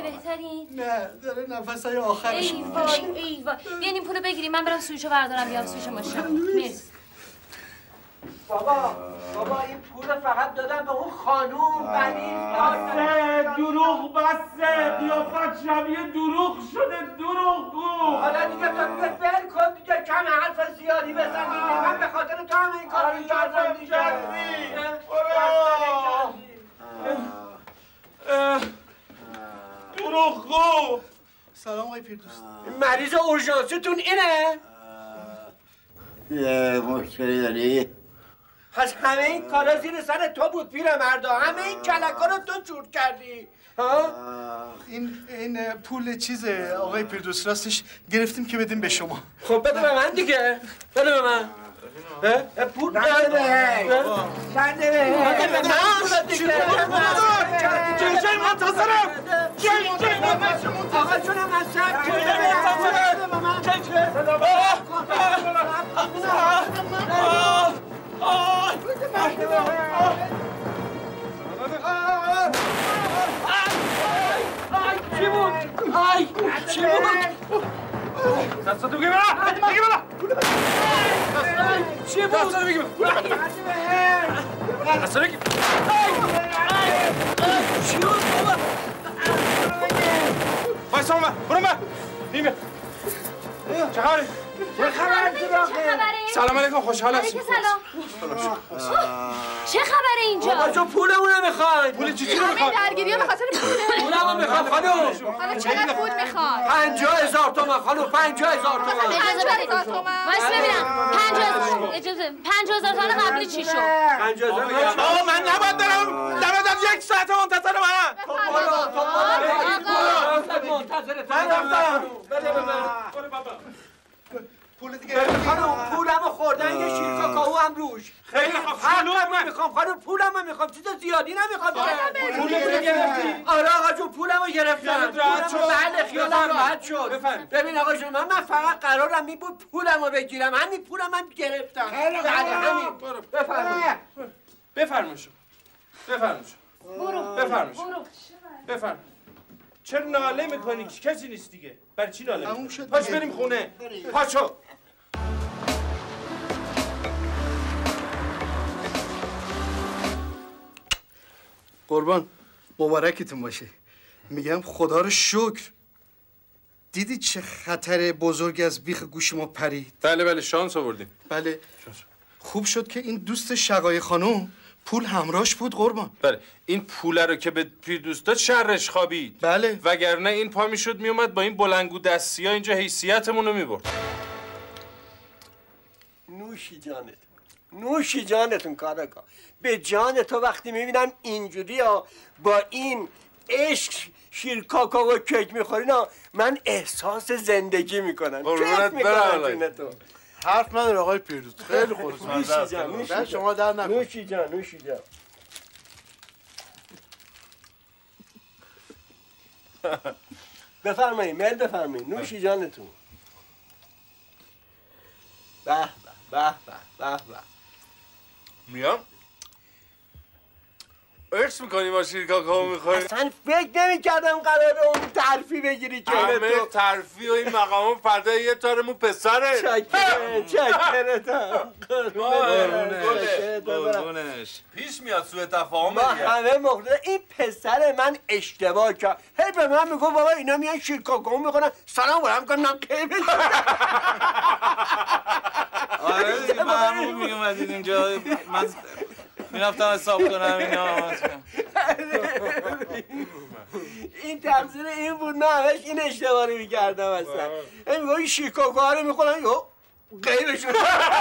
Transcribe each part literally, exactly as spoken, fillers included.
بهترین؟ نه داره نفسای آخرش. ای وای ای وای. بیاین این پولو بگیریم من برم سویچو بردارم بیام سویچ ماشینم. مرسی. بابا بابا این پول فقط دادم به اون خانوم ولی بسه دروغ بسه قیافت شبیه دروغ شده دروغ گو. حالا دیگه تو دیگه بل کن دیگه کم حرف زیادی بزن دیگه من به خاطر تو همه این کار رو کردم دیگه. دروغ گو. سلام آقای پیردوست. مریض اورژانسیتون اینه؟ یه مشکلی داری؟ پس همه این کارا زیر سر تو بود پیرمردا، همه این کلکا رو تو جور کردی ها؟ این این پول چیزه آقای پیردوست راستش گرفتیم که بدیم به شما. خب بده به من دیگه بده به من. پول بده به هی بده به هی بده به من دیگه. جای جای منتظرم جای جای منتظرم آقا جونم من سب جای جای منتظرم جای چی بود؟ آی چی بود؟ دستاتو بگی بلا بگی بلا چی بود؟ دستاتو بگی بلا دستاتو بگی چی بود بابا؟ بایستا اومد برو من نیمه چه خبری؟ چه خبری؟ سلام علیکم خوشحال هستیم. سلام. چه خبره اینجا؟ بابا جو پولمون میخواین. پول چی رو میخواین؟ درگیری‌ها به خاطر پوله. پولمو میخوام خانم. حالا چقدر پول میخوای؟ پنجاه هزار تومان خانم پنجاه هزار تومان. پنجاه هزار تومان. واسه ببینم پنجاه اجازه پنجاه هزار تومان قبلی چی شد؟ پنجاه هزار آقا من نباید دارم نباید دارم یک ساعت منتظر منم. تو برو تو برو منتظر تو. من رفتم. بده به من. برو بابا. پول دیگه خانم پولمو خوردن یه شیر کاکائو هم روش. خیلی خوب پولمو میخوام خانم پولمو میخوام چیز زیادی نمیخوام. پولتو گرفتی؟ آره آقا جون پولمو گرفتم. راحت شد. بله خیالم راحت شد. بفرمایید. ببین آقا جون من من فقط قرارم این بود پولمو بگیرم. همین پولم هم گرفتم. بله همین. بفرمایید. بفرمایید. بفرمایید. برو بفرمایید. برو بفرمایید. چرا ناله میکنی؟ کسی نیست دیگه. برای چی ناله تموم میکنی؟ شد پاش دیگه. بریم خونه. پاشو. قربان مبارکتون باشه. میگم خدا رو شکر. دیدی چه خطر بزرگی از بیخ گوش ما پرید؟ بله بله شانس آوردیم. بله خوب شد که این دوست شقای خانم پول همراهش بود قربان. بله این پوله رو که به پیردوست داد شرش خوابید. بله وگرنه این پا میشد میومد با این بلنگو دستی ها اینجا حیثیتمون رو میبرد. نوشی جانت نوشی جانتون کارگاه به جان تو وقتی میبینم اینجوری ها با این عشق شیر کاکائو و کیک میخورین ها من احساس زندگی میکنم. قربونت برم. تو حرف نداره آقای پیردوست. خیلی خوش نوشی جان نوشی جان شما در نکن. نوشی جان نوشی جان بفرمایید میل بفرمایید نوشی جانتون. به به به به به میام ارس میکنی با شیر کاکائو میخوری؟ اصلا فکر نمی کردم قراره اون ترفی بگیری که همه ترفی و این مقام فردا یه تارمون پسره. چکره چکرتم قربونش پیش میاد سوء تفاهم ما همه مخلص این پسر من اشتباه کرد. هی به من میگو بابا اینا میان شیر کاکائو میکنن سلام برم میکنم قیمه آره دیگه معمول میومدین اینجا من میرفتم حساب کنم اینا. این تقصیر این بود من همش این اشتباه رو میکردم اصلا. این میگو این شیر کاکائو رو میخورن یو قیمشون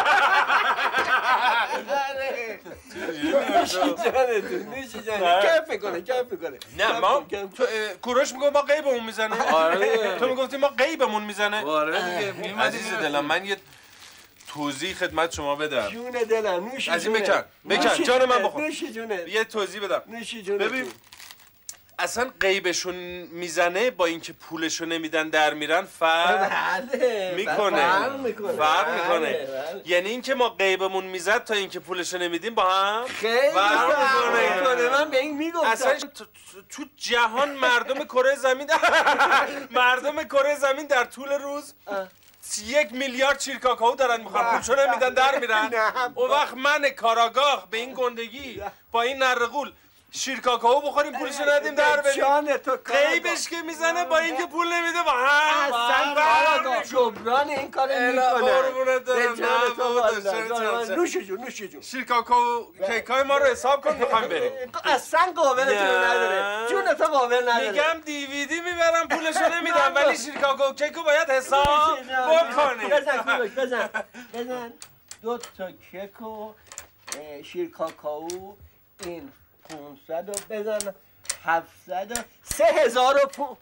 نوشی جانتون نوشی جانتون کف کنه کف کنه. نه ما کوروش میگه ما قیبمون میزنه. آره تو میگفتی ما قیبمون میزنه. آره دیگه عزیز دلم من یه توضیح خدمت شما بدم. جون دلم نوشی از این جونه. بکن بکن جان من بخور. نوشی جونه یه توضیح بدم. نوشی جونه. ببین اصلا قیبشون میزنه با اینکه پولشو نمیدن در میرن فرق بله میکنه. فرق میکنه فرق بله، میکنه. بله. یعنی اینکه ما قیبمون میزد تا اینکه پولشو نمیدیم با هم خیلی فرق فرق میکنه. میکنه. من به این گفتم اصلا تو جهان مردم کره زمین مردم کره زمین در طول روز یک میلیارد شیر کاکائو دارن میخوان پولشو نمیدن در میرن. اون وقت من کاراگاه به این گندگی با این نرغول شیر کاکائو بخوریم پولشو ندیم در بریم. قیبش که میزنه با اینکه پول نمیده با هم اصلا جبران این کار میکنه. قربونت دارم. نوش جون نوش جون. شیر کاکائو کیکای ما رو حساب کن میخوایم بریم. اصلا قابلتون نداره. جون تو قابل نداره. میگم دیویدی میبرم پولشو نمیدم ولی شیر کاکائو کیکو باید حساب بکنی. بزن کوبش بزن بزن دو تا کیک و شیر کاکائو این پونصد و بزن هفتصد و سه هزار و پون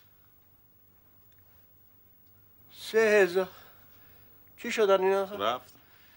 سه هزار چی شدن اینا؟ رفت.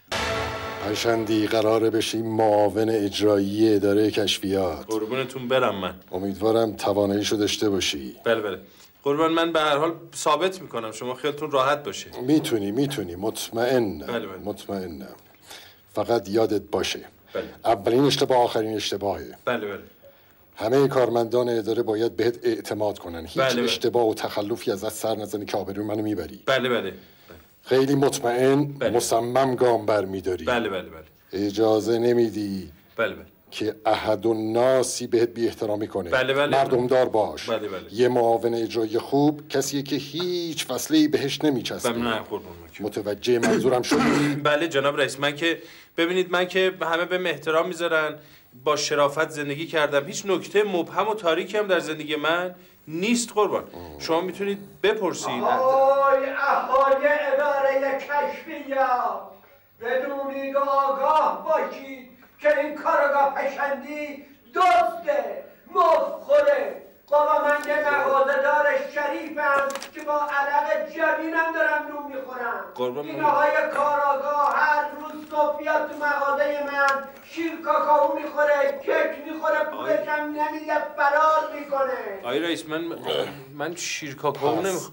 پشندی قراره بشی معاون اجرایی اداره کشفیات. قربونتون برم من. امیدوارم تواناییشو داشته باشی. بله بله. قربان من به هر حال ثابت میکنم شما خیالتون راحت باشه. میتونی میتونی مطمئنم. بله بله. مطمئنم. فقط یادت باشه. بله. اولین اشتباه آخرین اشتباهه. بله بله. همه کارمندان اداره باید بهت اعتماد کنن. هیچ بله بله. اشتباه و تخلفی از دست سر نزنی که آبروی منو میبری. بله بله. خیلی مطمئن بله. مصمم گام برمیداری. بله بله بله. اجازه نمیدی بله بله. که احد و ناسی بهت بی احترامی کنه. بله بله. مردم دار باش. بله بله. یه معاون اجرایی خوب کسیه که هیچ فصله‌ای بهش نمیچسبه. بله نه قربون. متوجه منظورم شدی؟ بله جناب رئیس من که ببینید من که همه بهم احترام میذارن با شرافت زندگی کردم هیچ نکته مبهم و تاریکی هم در زندگی من نیست قربان. شما میتونید بپرسید. آی اهالی اداره کشفیات بدونید و آگاه باشید که این کارگاه پشندی دزده مفخوره. بابا من یه مغازه‌دار شریفم که با عرق جبینم دارم نون میخورم. این آقای کاراگاه هر روز صبح بیاد تو مغازه من شیر کاکائو میخوره، کیک میخوره، پولش هم نمیده فرار میکنه. آقای رئیس من من شیر کاکائو نمیخورم.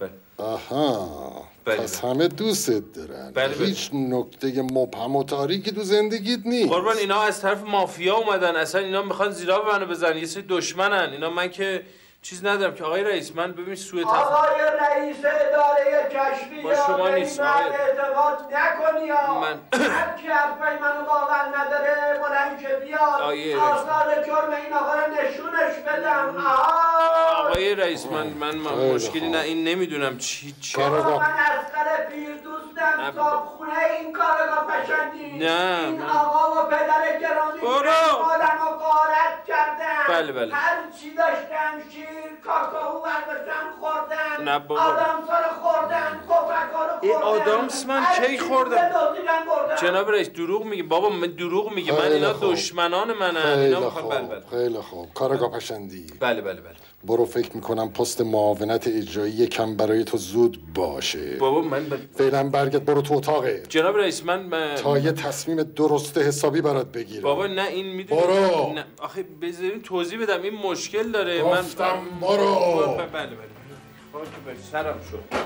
آها بله پس همه دوستت دارن. بله بله. هیچ نکته مبهم و تاریکی تو زندگیت نیست. قربان اینا از طرف مافیا اومدن اصلا اینا میخوان زیرا به منو بزنن یه سری دشمنن اینا من که چیز ندارم که آقای رئیس من ببین سوء تفاهم آقای رئیس اداره کشفیات با شما نیست آقای اعتماد نکنی ها من هر کی حرفای منو باور نداره بلند که بیاد آثار جرم این آقا رو نشونش بدم. آقای رئیس من من مشکلی نه این نمیدونم چی چی من اسقر پیر دوستم صابخونه این کارگاه پشندی نه این آقا و پدر گرامی آدم رو غارت کردن. بله بله هر چی داشتن شیر کاکائو برداشتن خوردن. نه بابا آدامسا رو خوردن پفکا رو این آدامس من کی خوردم جناب رئیس دروغ میگی بابا من دروغ میگی من اینا دشمنان منن اینا میخوام بله بله خیلی خوب کارگاه پشندی بله بله بله برو فکر میکنم پست معاونت اجرایی کم برای تو زود باشه. بابا من ب... فعلا برگرد برو تو اتاقه. جناب رئیس من ب... تا یه تصمیم درست حسابی برات بگیرم. بابا نه این میدونی برو نه آخه بذارین توضیح بدم این مشکل داره گفتم من برو بله بله خاک بر سرم شد.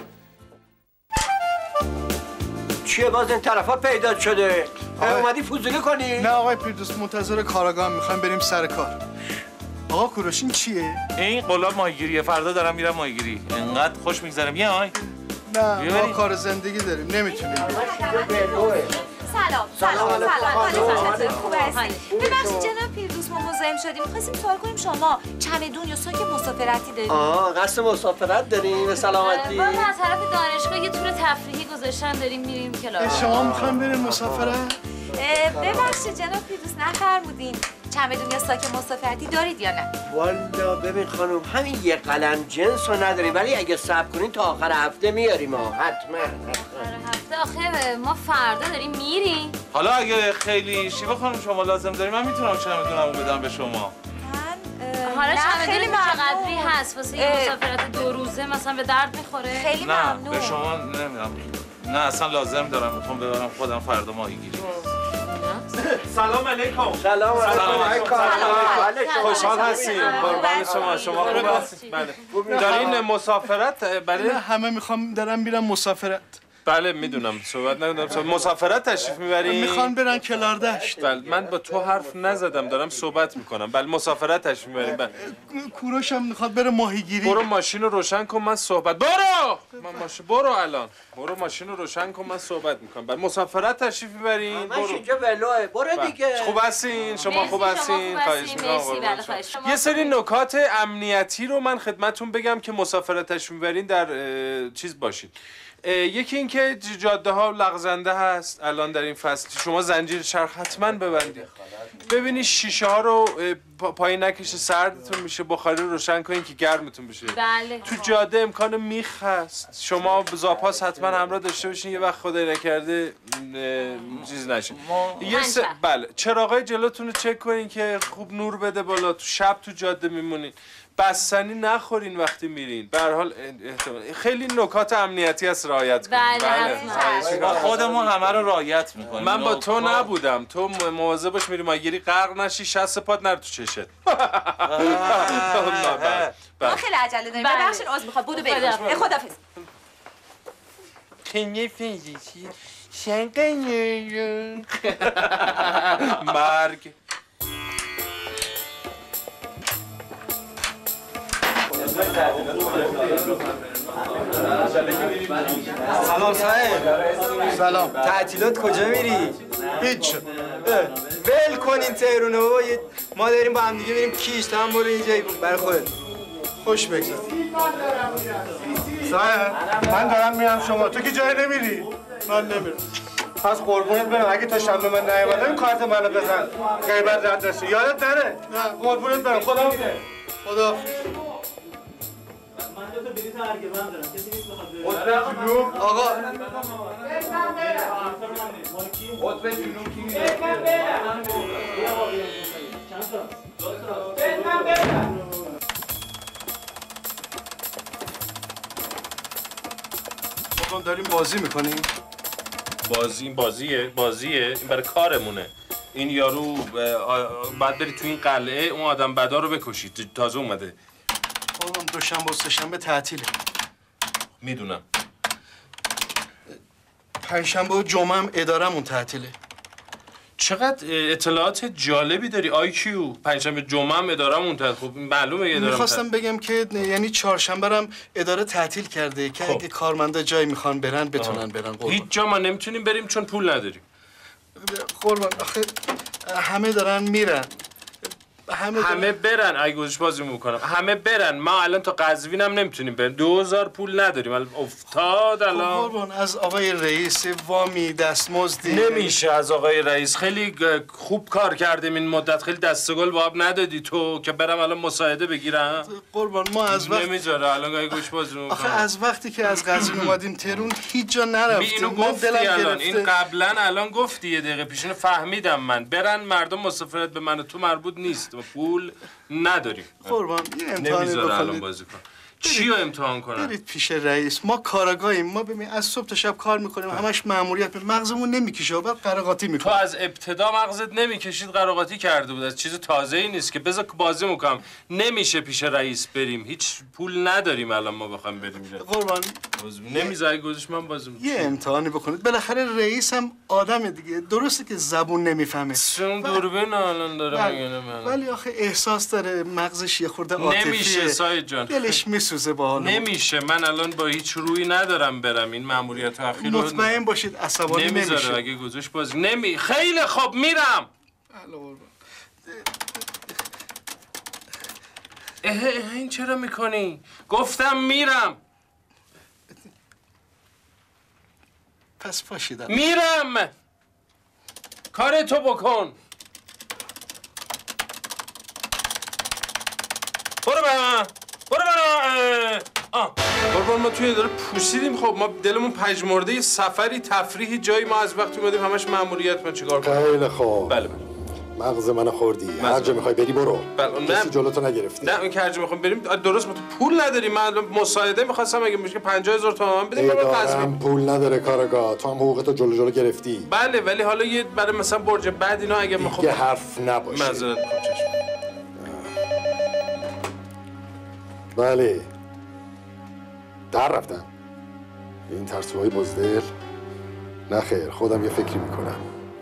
چیه باز این طرفا پیدا شده؟ اومدی فضولی کنی؟ نه آقای پیردوست منتظر کاراگاه میخوایم بریم سر کار. آقا کوروش این چیه؟ این قلاب ماهیگیریه فردا دارم میرم ماهیگیری. انقدر خوش میگذرم یه آی. نه ما کار زندگی داریم نمیتونیم. سلام سلام سلام خوب هستی؟ ببخشید جناب پیردوست ما مزاحم شدیم می‌خواستیم سوال کنیم شما چمدون یا ساک مسافرتی دارید؟ آه قصد مسافرت داریم به سلامتی. ما از طرف دانشگاه یه تور تفریحی گذاشتن داریم میریم کلاس. شما می‌خوایم بریم مسافرت؟ ببخشید جناب پیردوست نفرمودین چمدون یا ساک مسافرتی دارید یا نه؟ والا ببین خانم همین یه قلم جنس رو نداریم ولی اگه صبر کنین تا آخر هفته میاریم ها حتما. آخر هفته آخه ما فردا داریم میریم. حالا اگه خیلی شیوه خانم شما لازم داری من میتونم چمدونمو بدم به شما. حالا چمدون چقدری هست واسه یه مسافرت دو روزه مثلا به درد میخوره؟ خیلی نه ممنون. به شما نمیدم نه اصلا لازم دارم میخوام ببرم خودم فردا ماهیگیری. سلام علیکم. سلام علیکم. خوشحال هستیم. قربان شما شما خوب هستید؟ بله. دارین مسافرت برای همه میخوام دارم میرم مسافرت. بله میدونم صحبت نکنم. مسافرت تشریف میبرین؟ میخوان برن کلاردشت. بله من با تو حرف نزدم دارم صحبت میکنم. بله مسافرت تشریف میبرین. بله کوروش هم میخواد بره ماهیگیری. برو ماشین رو روشن کن من صحبت. برو من ماشین برو الان. برو ماشین رو روشن کن من صحبت میکنم. بله مسافرت تشریف میبرین؟ برو. اینجا ولوه. برو دیگه. خوب هستین؟ شما خوب هستین؟ خواهش می‌کنم. یه سری نکات امنیتی رو من خدمتتون بگم که مسافرت تشریف میبرین در چیز باشید. یکی این که جاده ها لغزنده هست الان در این فصل. شما زنجیر چرخ حتما ببندید. ببینید شیشه ها رو پایین نکشه سردتون میشه. بخاری رو روشن کنین که گرمتون بشه. بله. تو جاده امکان میخ هست. شما زاپاس حتما همراه داشته باشین یه وقت خدای نکرده چیز نشه. یه س... بله چراغای جلوتون رو چک کنین که خوب نور بده بالا. تو شب تو جاده میمونین. بستنی نخورین وقتی میرین. به هر حال خیلی نکات امنیتی هست رعایت کنین. بله. بله. خودمون همه رو رعایت میکنیم. من با تو نبودم. تو مواظب باش میری ماهیگیری غرق نشی شست پات نره تو چشت. ما خیلی عجله داریم. ببخشید عذر میخوام. بودو بریم. خدافظ. خیلی فیزیکی شنگنیون مرگ. سلام صاحب. سلام. تعطیلات کجا میری؟ هیچ. ول کنین تهرونه بابا. ما داریم با هم دیگه میریم کیش. تو هم برو اینجا برای خودت. خوش بگذار. صاحب من دارم میرم شما. تو که جای نمیری؟ من نمیرم. پس قربونت برم اگه تا شنبه من نیومدم کارت منو بزن. غیبت رد نشه. یادت نره. نه قربونت برم. خدا خدا. آقا قطب جنوب کی میره؟ ما داریم بازی میکنیم. بازی این بازیه بازیه این برای کارمونه. این یارو بعد بری تو این قلعه اون آدم بدا رو بکشید. تازه اومده. آقا دوشنبه و سه‌شنبه تعطیله. میدونم. پنجشنبه و جمعه هم ادارمون تعطیله. چقدر اطلاعات جالبی داری آی کیو. پنجشنبه جمعه هم ادارمون تعطیل. خب معلومه ادارم. میخواستم بگم که یعنی چهارشنبه هم اداره تعطیل کرده که اگه کارمندا جایی میخوان برن بتونن برن. قربان هیچ جا ما نمیتونیم بریم چون پول نداریم. قربان آخه همه دارن میرن. همه, همه برن. اگه گوش بازی میکنم همه برن. ما الان تا قزوین هم نمیتونیم بریم. دو هزار پول نداریم. الان افتاد الان. قربان از آقای رئیس وامی دستمزدی نمیشه. از آقای رئیس خیلی خوب کار کردیم این مدت. خیلی دستگل به آب ندادی تو که برم الان مساعده بگیرم. قربان ما از وقت نمیذاره الان اگه گوش بازی میکنم. آخه از وقتی که از قزوین اومدیم تهران هیچ جا نرفتیم. اینو گفتی الان. این قبلا الان گفتی یه دقیقه پیشونو فهمیدم من. برن مردم مسافرت به من و تو مربوط نیست. پول نداریم. قربان یه امتحانی الان بازی کن. چی رو امتحان کنن؟ برید پیش رئیس. ما کاراگاهیم. ما ببین از صبح تا شب کار میکنیم. همش ماموریت. مغزمون نمیکشه و بعد قراقاتی میکنه. تو از ابتدا مغزت نمیکشید قراقاتی کرده بود. از چیز تازه‌ای نیست که بذار بازی میکنم. نمیشه پیش رئیس بریم. هیچ پول نداریم الان ما بخوام بریم. قربان نمیذاری گوزش من بازی میکنم. یه امتحانی بکنید. بالاخره رئیس هم آدم دیگه. درسته که زبون نمیفهمه. چون دوربین الان داره میگه من. ولی آخه احساس داره مغزش یه خورده عاطفیه. نمیشه ساید جان. دلش میسوزه با حال. نمیشه. من الان با هیچ روی ندارم برم. این ماموریت اخیر رو مطمئن باشید عصبانی نمیشه. نمیذاره اگه گذاشت بازی. نمی خیلی خوب میرم. اه این چرا میکنی؟ گفتم میرم. پس پاشیدم. میرم. کار تو بکن. برو برم. برو برم. آه. قربان ما توی اداره پوسیدیم. خب ما دلمون پژمرده سفری تفریحی جایی. ما از وقتی اومدیم همش ماموریت. من چیکار کنم؟ خیلی خوب. بله مغز منو خوردی. هر جا میخوای بری برو. بله کسی جلوتو نگرفتی. نه اون که هر جا میخوام بریم درست ما تو پول نداریم. من مساعده میخواستم اگه میشه پنجاه هزار تومان بدیم برای قزوین. پول نداره کارگاه. تو هم حقوقتو جلو جلو گرفتی. بله ولی حالا یه برای مثلا برج بعد اینا اگه میخوام یه حرف نباشه. معذرت میخوام. چشم. بله. در رفتن. این ترسوهای بزدل؟ نه خیر، خودم یه فکری میکنم.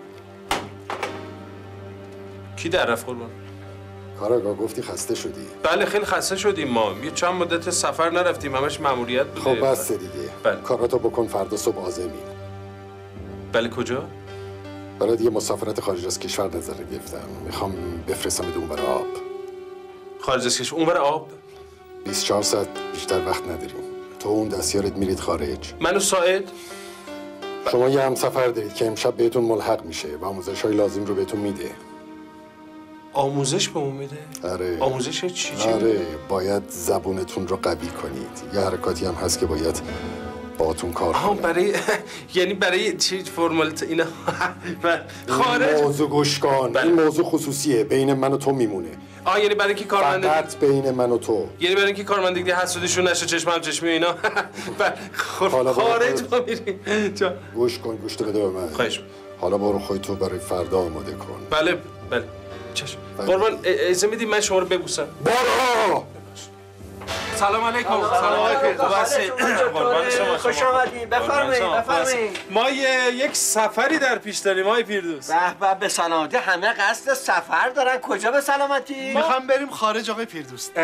کی در رفت قربان؟ کاراگاه گفتی خسته شدی؟ بله خیلی خسته شدیم ما. یه چند مدت سفر نرفتیم، همش مأموریت بوده. خب بس دیگه. بله. کاراتو بکن، فردا صبح عازمی. بله کجا؟ برای یه مسافرت خارج از کشور نظر گرفتم. میخوام بفرستم اون برای آب. خارج از کشور؟ اون برای آب؟ بیست و چهار ساعت بیشتر وقت نداریم. تو اون دستیارت میرید خارج. منو ساعد؟ شما یه همسفر دارید که امشب بهتون ملحق میشه و آموزش های لازم رو بهتون میده. آموزش به اون میده؟ آره. آموزش چی چی؟ آره، باید زبونتون رو قوی کنید. یه حرکاتی هم هست که باید باهاتون کار آها کنه. برای یعنی برای چی فرمالیت اینا؟ خارج این موضوع گوش کن. بله. این موضوع خصوصیه، بین من و تو میمونه. آه یعنی برای اینکه کارمند فقط بین من و تو. یعنی برای اینکه کارمندگی حسودیشون نشه چشم هم چشمی اینا. حالا خارج برو. ما میریم. جا. گوش کن، گوش بده به من. خواهش. حالا برو خودتو برای فردا آماده کن. بله بله. چشم. قربان اجازه میدی من شما رو ببوسم؟ برو. سلام علیکم. سلام علیکم. قربان شما. خوش آمدید. بفرمایید بفرمایید. ما یک سفری در پیش داریم آقای پیردوس. به به به سلامتی. همه قصد سفر دارن. کجا به سلامتی؟ میخوام بریم خارج آقای پیردوس. این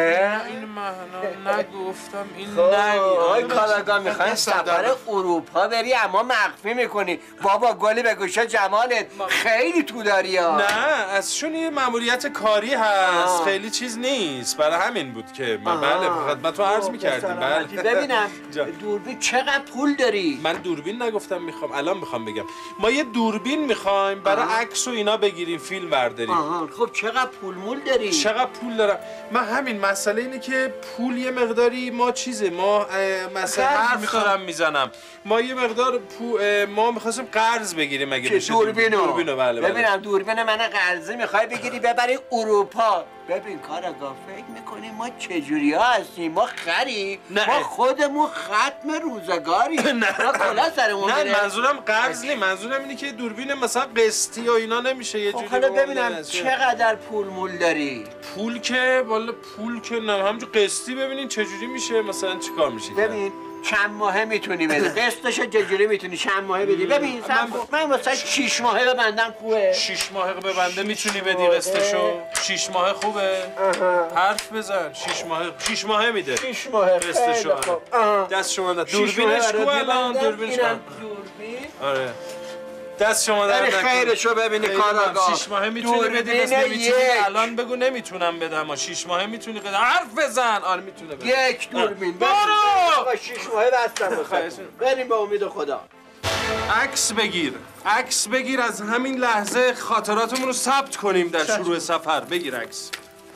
من نگفتم این خب آقای کاراگاه میخواین سفر اروپا بری اما مخفی میکنی. بابا گلی به گوشه جمالت خیلی تو داری ها. نه ازشون یه مأموریت کاری هست، خیلی چیز نیست. برای همین بود که من بله خدمتتون عرض می‌کردیم. بله ببینم دوربین چقدر پول داری؟ من دوربین نگفتم میخوام، الان میخوام بگم ما یه دوربین میخوایم برای عکس و اینا بگیریم، فیلم برداریم. آها خب چقدر پول مول داری؟ چقدر پول دارم؟ من همین مسئله اینه که پول یه مقداری ما چیزه ما مثلا حرف دارم میزنم. ما یه مقدار پول ما می‌خواستیم قرض بگیریم اگه بشه. دوربینو دوربینو بله بله. ببینم دوربین من قرضی میخوای بگیری ببری اروپا. ببین کاراگاه فکر میکنی ما چجوری ها هستیم؟ ما خری؟ نه. ما خودمون ختم روزگاری. نه ما کلا سرمون نه میره. منظورم قرض نیست، منظورم اینه که دوربین مثلا قسطی و اینا نمیشه یه جوری. حالا ببینم چقدر پول مول داری؟ پول که والا پول که نه همونجور قسطی ببینین چجوری میشه مثلا چیکار میشه؟ ببین چند ماهه میتونی بدی قسطش چجوری میتونی چند ماهه بدی؟ ببین من من واسه شش ماهه ببندم خوبه. شش ماهه ببنده میتونی بدی قسطشو؟ شش ماهه خوبه؟ حرف بزن. شش ماهه شش ماهه میده. شش ماهه قسطشو. دست شما داد. دوربینش خوبه الان دوربینش. دوربین؟ آره. دست شما در نکنه. خیرشو ببینی کاراگاه. شش ماهه میتونی بدی بس نمیتونی الان بگو نمیتونم بدم. شش ماهه میتونی قدر حرف بزن. آره میتونه بده. یک دوربین. برو. آقا شش ماهه بستم واسه. بریم به امید خدا. عکس بگیر. عکس بگیر از همین لحظه خاطراتمون رو ثبت کنیم در شروع سفر. بگیر عکس.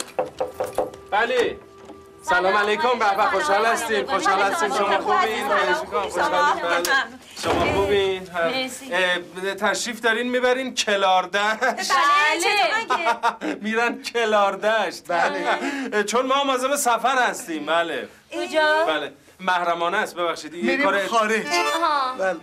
بله. سلام علیکم. به به خوشحال هستیم. خوشحال هستیم شما خوبین؟ خوشحالیم. شما خوبین؟ تشریف دارین میبرین کلاردشت؟ بله میرن کلاردشت. بله چون ما مواظب سفر هستیم. بله کجا؟ بله محرمانه است ببخشید یه میریم کار خارج. آها بله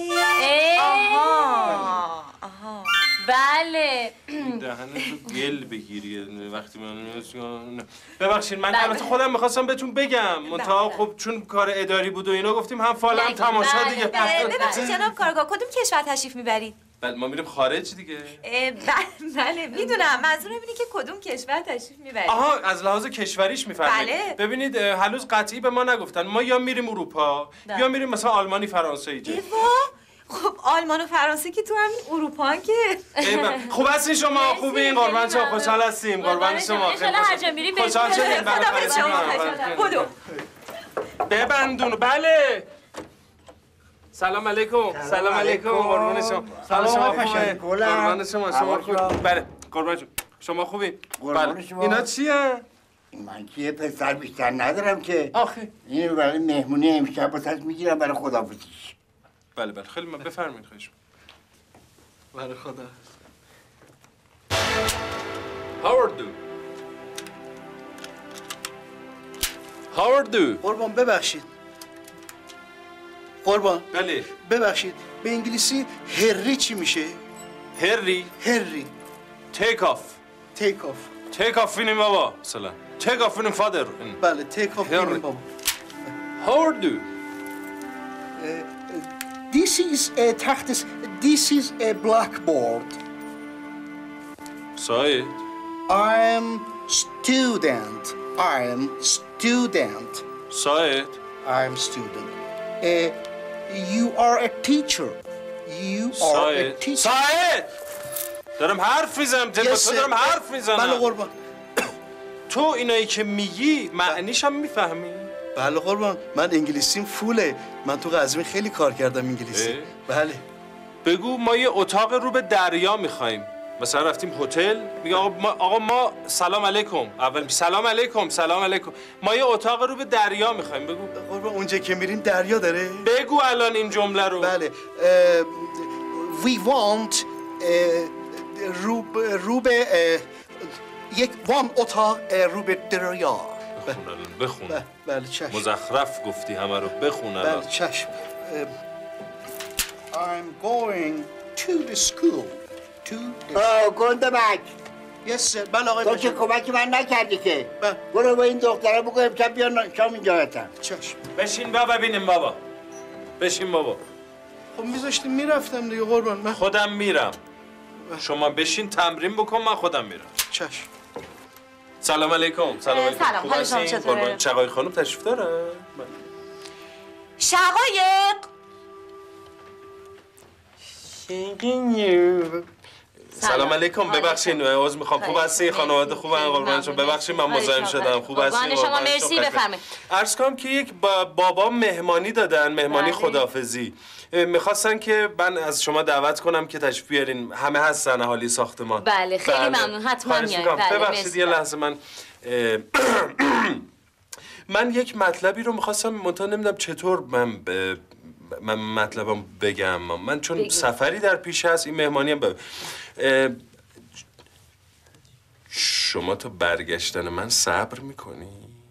آها آها بله دهنتو گل بگیری وقتی من ببخشید من البته خودم میخواستم بهتون بگم منتها خب چون کار اداری بود و اینا گفتیم هم فال هم تماشا دیگه. ببخشید جناب کارگاه کدوم کشور تشریف میبرید؟ بله ما میریم خارج دیگه. بله میدونم منظورم اینه که کدوم کشور تشریف میبرید. آها از لحاظ کشوریش میفرمایید. بله. ببینید هنوز قطعی به ما نگفتن. ما یا میریم اروپا یا میریم مثلا آلمانی فرانسه ایجا. خب آلمان و فرانسه که تو همین اروپا که خوب هستین شما؟ خوبین؟ قربان شما خوشحال هستیم. قربان شما خیلی هر جا میریم خوشحال شدیم. خدا شما بدو ببندون. بله سلام علیکم. سلام علیکم. قربان شما. سلام شما خوبه؟ قربان شما. شما خوب؟ بله قربان شما. شما خوبین؟ بله اینا چیه؟ من که یه پسر بیشتر ندارم که. آخه اینو برای مهمونی امشب واسش میگیرم برای خداحافظیش. بله بله خیلی من بفرمایید خواهش برای خدا. هاوردو هاوردو قربان ببخشید. قربان بله ببخشید به انگلیسی هری چی میشه؟ هری هری تیک آف. تیک آف. تیک آف اینیم بابا مثلا تیک آف اینیم فادر. بله تیک آف اینیم بابا. هاوردو This is a تخت. This is a blackboard. سعید I'm student. I'm student. سعید I'm student. Uh, you are a teacher. You are سعید a teacher. سعید دارم حرف میزنم تو Yes, دارم حرف میزنم. بله قربان. تو اینایی که میگی معنیش هم میفهمی؟ بله قربان، من انگلیسیم فوله. من تو قزوین خیلی کار کردم انگلیسی. بله. بگو ما یه اتاق رو به دریا میخوایم. مثلا رفتیم هتل، میگه آقا ما آقا ما سلام علیکم. اول سلام علیکم، سلام علیکم. ما یه اتاق رو به دریا میخوایم. بگو. قربان اونجا که میریم دریا داره؟ بگو الان این جمله رو. بله. We want رو رو به یک وان اتاق رو به دریا. بخون. بله چشم. مزخرف گفتی همه رو، بخون الان. بله چشم. I'm going to the school. To the آه گنده بک. Yes sir. بله آقای تو که کمکی من نکردی که. برو با این دختره بگو امشب بیان شام اینجا هستن. چشم. بشین بابا ببینیم بابا. بشین بابا. خب میذاشتیم میرفتم دیگه قربان. من خودم میرم. شما بشین تمرین بکن، من خودم میرم. چشم. سلام علیکم. سلام علیکم. سلام، حال شما چطوره؟ چقای خانم تشریف داره؟ شقایق. سلام علیکم. ببخشید عذر میخوام. خوب هستی؟ خانواده خوبن قربان شما؟ ببخشید من مزاحم شدم. خوب هستی؟ شما مرسی، بفرمایید. عرض کنم که یک بابا مهمانی دادن، مهمانی خداحافظی. میخواستن که من از شما دعوت کنم که تشریف بیارین. همه هستن اهالی ساختمان. بله خیلی ممنون، حتما میایم. بله ببخشید یه لحظه من من یک مطلبی رو میخواستم منتها نمیدونم چطور من ب... من مطلبم بگم. من چون بگم. سفری در پیش هست، این مهمانی هم ب... شما تا برگشتن من صبر میکنی؟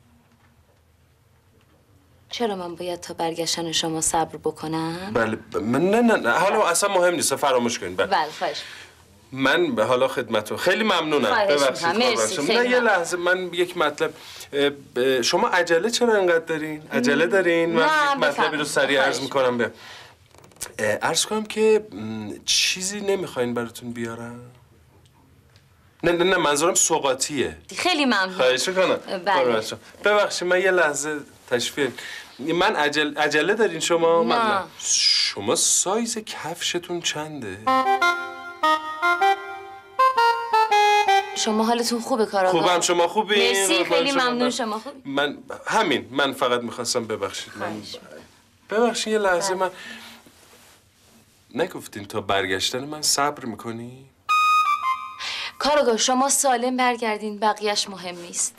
چرا من باید تا برگشتن شما صبر بکنم؟ بله ب... من نه نه نه حالا اصلا مهم نیست، فراموش کنین. بله بله خواهش. من به حالا خدمتتون خیلی ممنونم. ببخشید. مرسی. نه یه لحظه من یک مطلب، شما عجله چرا انقدر دارین؟ عجله دارین؟ من یک مطلبی رو سریع عرض میکنم. به عرض کنم که چیزی نمیخواین براتون بیارم؟ نه نه نه منظورم سوغاتیه. خیلی ممنون. خواهش کنم. بله. ببخشید من یه لحظه تشریف. من عجل... عجله دارین شما؟ نه. من... شما سایز کفشتون چنده؟ شما حالتون خوبه کاراگاه؟ خوبم. شما خوبین؟ مرسی خیلی ممنون. شما خوب؟ من همین من فقط میخواستم ببخشید. من ببخشید یه لحظه من نگفتین تا برگشتن من صبر میکنی؟ کاراگاه شما سالم برگردین، بقیهش مهم نیست.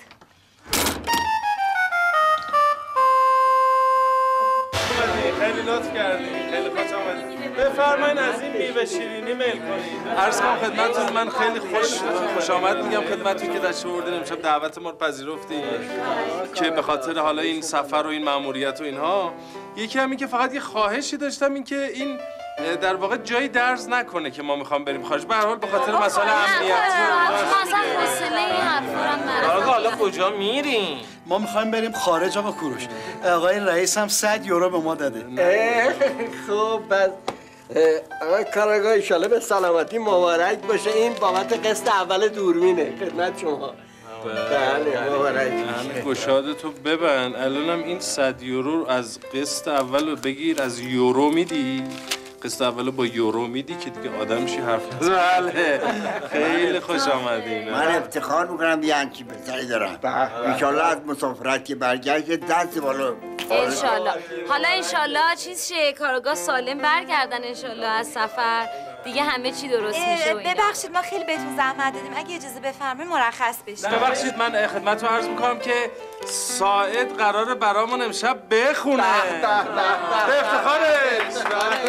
خیلی لطف کردین. خیلی خوش آمدید. بفرمایین از این میوه شیرینی میل کنید. عرض کنم خدمتتون من خیلی خوش خوش آمد میگم خدمتتون که تشریف آوردین امشب دعوت ما رو پذیرفتین که به خاطر حالا این سفر و این مأموریت و اینها. یکی همین که فقط یه خواهشی داشتم، این که این در واقع جایی درز نکنه که ما میخوام بریم خارج. به هر حال به خاطر مسائل امنیتی. ما اصلا حوصله این حرفا رو نداریم. حالا کجا میریم؟ ما میخوایم بریم خارج آقا کوروش. آقای رئیس هم صد یورو به ما داده. خب بس آقای کاراگاه ایشالا به سلامتی مبارک باشه. این بابت قسط اول دوربینه خدمت شما. بله مبارک. گشاده تو ببند. الانم این صد یورو از قسط اول بگیر، از یورو میدی. قسط اولو با یورو میدی که دیگه آدم میشی حرف نزن. بله خیلی خوش آمدین. من افتخار میکنم یه همچین پسری دارم. انشالله از مسافرت که برگشت دست بالا. انشالله. حالا انشالله چیز شه، کارگاه سالم برگردن انشالله از سفر دیگه همه چی درست میشه و اینا. ببخشید ما خیلی بهتون زحمت دادیم، اگه اجازه بفرمایید مرخص بشید. ببخشید من خدمتتون عرض میکنم که ساعد قراره برامون امشب بخونه. به افتخارش.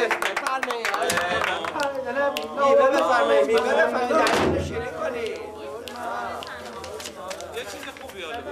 میوه بفرمایید. میوه بفرمایید. شیرین کنید. یه چیز خوبی حالا.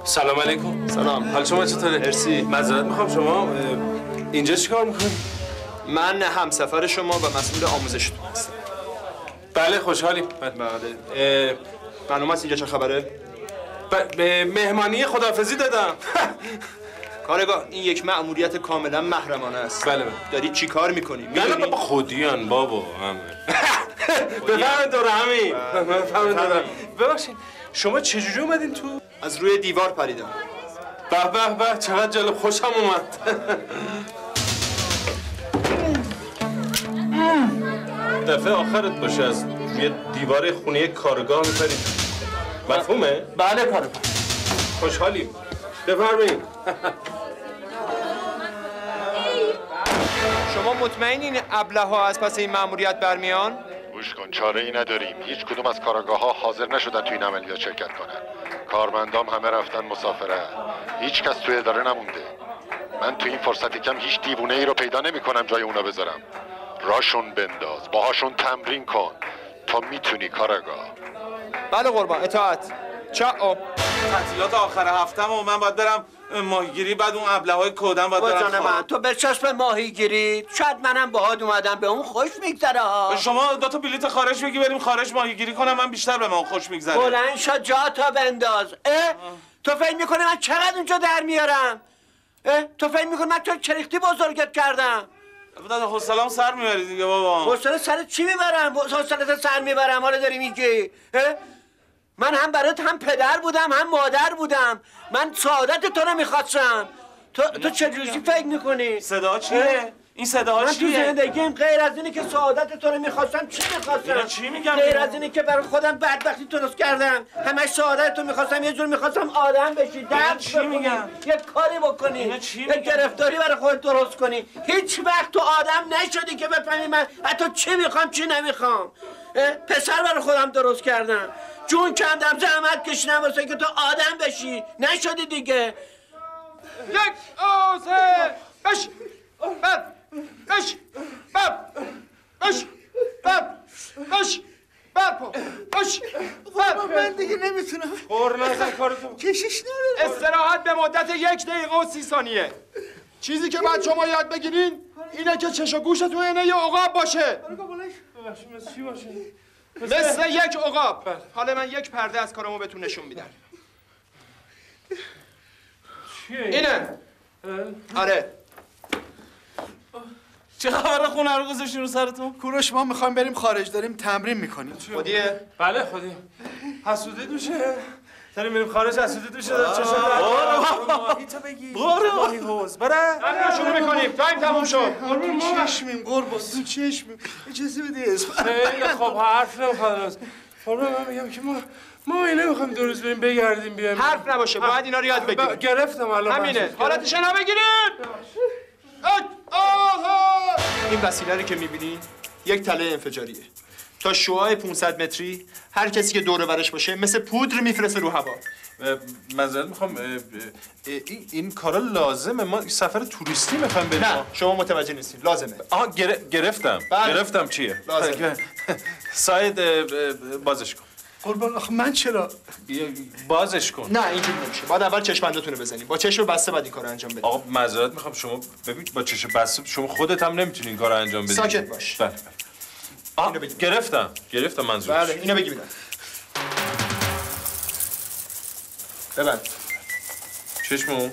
سلام علیکم. سلام. حال شما چطوره؟ مرسی. معذرت میخوام، شما اینجا چیکار میکنید؟ من همسفر شما و مسئول آموزشتون هستم. بله خوشحالیم. بله. خانم هست اینجا چه خبره؟ به مهمانی خداحافظی دادم. کارگاه این یک مأموریت کاملا محرمانه است. بله بله. داری چی کار میکنی؟ نه نه بابا خودیان بابا همه. بفرمایید دور همین. بفرمایید دور. ببخشید شما چجوری اومدین تو؟ از روی دیوار پریدم. به به به چقدر جالب، خوشم اومد. دفعه آخرت باشه از روی دیوار خونه کارگاه میپرید. مفهومه؟ بله کارگاه. خوشحالیم. بفرمایید. شما مطمئنین ابله‌ها از پس این مأموریت برمیان؟ گوش کن، چاره ای نداریم. هیچ کدوم از کارآگاه ها حاضر نشدن توی این عملیات شرکت کنن. کارمندام همه رفتن مسافرت. هیچ کس توی اداره نمونده. من توی این فرصت کم هیچ دیوونه ای رو پیدا نمی کنم جای اونا بذارم. راشون بنداز، باهاشون تمرین کن. تا میتونی کارآگاه. بله قربان، اطاعت. چاو. تعطیلات آخر هفتم و من باید برم ماهیگیری، بعد اون ابله‌های کودن باید برم. جان من تو بچسب ماهیگیری، شاید منم باهات اومدم به اون خوش میگذره ها. شما دو تا بلیط خارج بگی بریم خارج ماهیگیری کنم، من بیشتر به من خوش میگذره. بلند شو جا تا بنداز. اه؟ تو فکر میکنی من چقدر اونجا در میارم؟ اه؟ تو فکر میکنی من تو چریختی بزرگت کردم؟ دادا حوصله‌ام سر میبری دیگه بابا. حوصله سر چی میبرم؟ حوصله سر میبرم حالا داری میگی؟ من هم برات هم پدر بودم هم مادر بودم. من سعادت تو رو میخواستم. تو تو چجوری فکر میکنی؟ صدا چیه؟ این صدا من چیه؟ تو زندگیم غیر از اینی که سعادت تو رو میخواستم چی میخواستم؟ چی میگم؟ غیر از اینی که برای خودم بدبختی درست کردم. همش سعادت تو میخواستم، یه جور میخواستم آدم بشی، درس بخونی، یه کاری بکنی، یه گرفتاری برای خودت درست کنی. هیچ وقت تو آدم نشدی که بفهمی من حتی چی میخوام چی نمیخوام. پسر برای خودم درست کردم، جون کندم، زحمت کشیدم واسه که تو آدم بشی، نشدی دیگه. یک آسه بش بب بش بب بش بب بش بب بش بب. من دیگه نمیتونم. پر نزن کارتو. کشش نداره. استراحت به مدت یک دقیقه و سی ثانیه. چیزی که بعد شما یاد بگیرین اینه که چش و گوشتون اینه یه عقاب باشه. مثل چی باشه؟ مثل یک عقاب. حالا من یک پرده از کارمو بهتون نشون میدم. چیه؟ اینه. آره. چه خبره خونه رو گذاشتین رو سرتون؟ کوروش ما میخوایم بریم خارج، داریم تمرین میکنیم. خودیه؟ بله خودی. حسودی دوشه؟ داریم میریم خارج، حسودی دوشه داره چه شده؟ برو ماهی تو بگی. برو ماهی حوز برو. همین شروع میکنیم. تایم تموم شد. تو چشمیم قربان، تو چشمیم. اجازه بده اسم. خیلی خب حرف نمیخواد. فرما من میگم که ما ما اینه میخوایم دو روز بریم بگردیم بیایم. حرف نباشه، باید اینا رو یاد بگیریم. گرفتم الان. همینه. حالتش رو بگیرید. این وسیله رو که میبینی یک تله انفجاریه. تا شعاع پانصد متری هر کسی که دور و برش باشه مثل پودر میفرسته رو هوا. معذرت میخوام، این این کارا لازمه؟ ما سفر توریستی میخوایم بریم. نه شما متوجه نیستین، لازمه. آها گرفتم. بله. گرفتم چیه؟ لازمه. ساید بازش کن. قربان آخه من چرا؟ بازش کن. نه اینجوری نمیشه. باید اول چشمندتون رو بزنیم. با چشم بسته بعد این کارو انجام بدید. آقا معذرت میخوام، شما ببین با چشم بسته شما خودت هم نمیتونی این کارو انجام بدی. ساکت باش. بله. آها گرفتم. گرفتم منظورش. بله اینو بگی میدم. ببند. چشمو.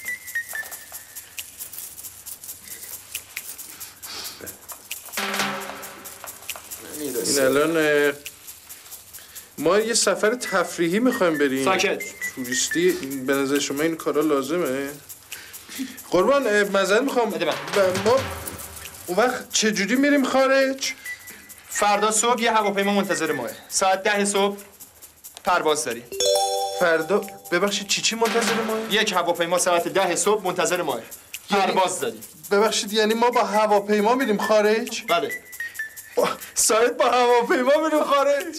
این الان ما یه سفر تفریحی میخوایم بریم. ساکت. توریستی به نظر شما این کارا لازمه؟ قربان معذرت میخوام، ما اون وقت چجوری میریم خارج؟ فردا صبح یه هواپیما منتظر ماه. ساعت ده صبح پرواز داریم. فردا ببخشید چی چی منتظر ماه؟ یک هواپیما ساعت ده صبح منتظر ماه. پرواز داریم. ببخشید یعنی ما با هواپیما میریم خارج؟ بله. با... ساعت با هواپیما میریم خارج؟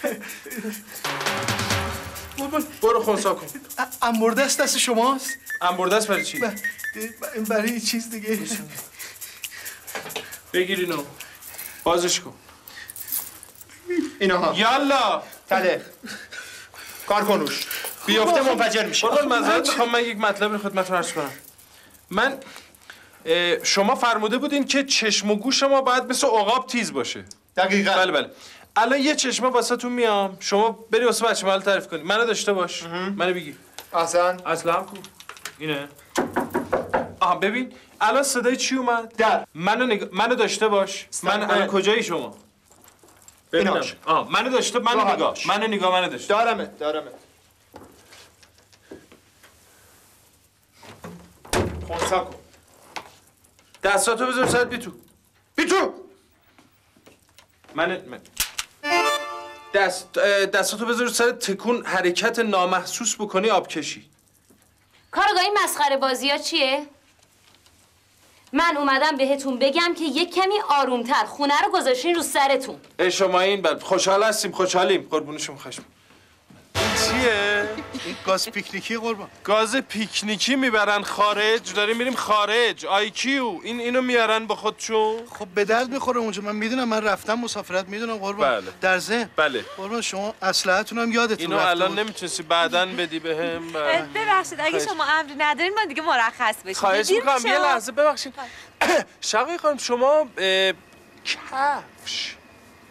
برو خونسا کن. انبردست دست شماست؟ انبردست برای چی؟ برای چیز دیگه. بگیر اینو بازش کن. اینها یالا تله کار کن روش. بیفته منفجر میشه. قربان معذرت میخوام، من یک مطلب رو خدمتتون عرض کنم. من شما فرموده بودین که چشم و گوش ما باید مثل عقاب تیز باشه. دقیقاً. بله بله. الان یه چشمه واسهتون میام، شما بری واسه بچه محل تعریف کنید. منو داشته باش. منو بگی. اصلا اصلا هم خوب. اینه. آها ببین الان صدای چی اومد؟ در. منو نگ... منو داشته باش. من الان کجایی شما؟ ببینم. آها منو داشته منو نگاه. منو نگاه منو داشته. دارمت دارمت. خونسا کن. دستاتو بذار سرت بی تو. بی تو. من من دست دستاتو بذار سر تکون حرکت نامحسوس بکنی آب کشی. کارگاه این مسخره بازی ها چیه؟ من اومدم بهتون بگم که یک کمی آرومتر خونه رو گذاشتین رو سرتون. ای شما این بعد خوشحال هستیم خوشحالیم قربون شما خشم. این چیه؟ این گاز پیکنیکی قربان. گاز پیکنیکی میبرن خارج، داریم میریم خارج. آی کیو این اینو میارن با خودشون. خب به درد میخوره اونجا. من میدونم، من رفتم مسافرت میدونم قربان. بله. در ذهن. بله. قربان شما اسلحه‌تون هم یادتون اینو رفته. الان نمیتونستی بعداً بدی بهم. ببخشید اگه شما امری ندارین ما دیگه مرخص بشیم. خواهش میکنم یه لحظه ببخشید. شقایق خانم شما کفش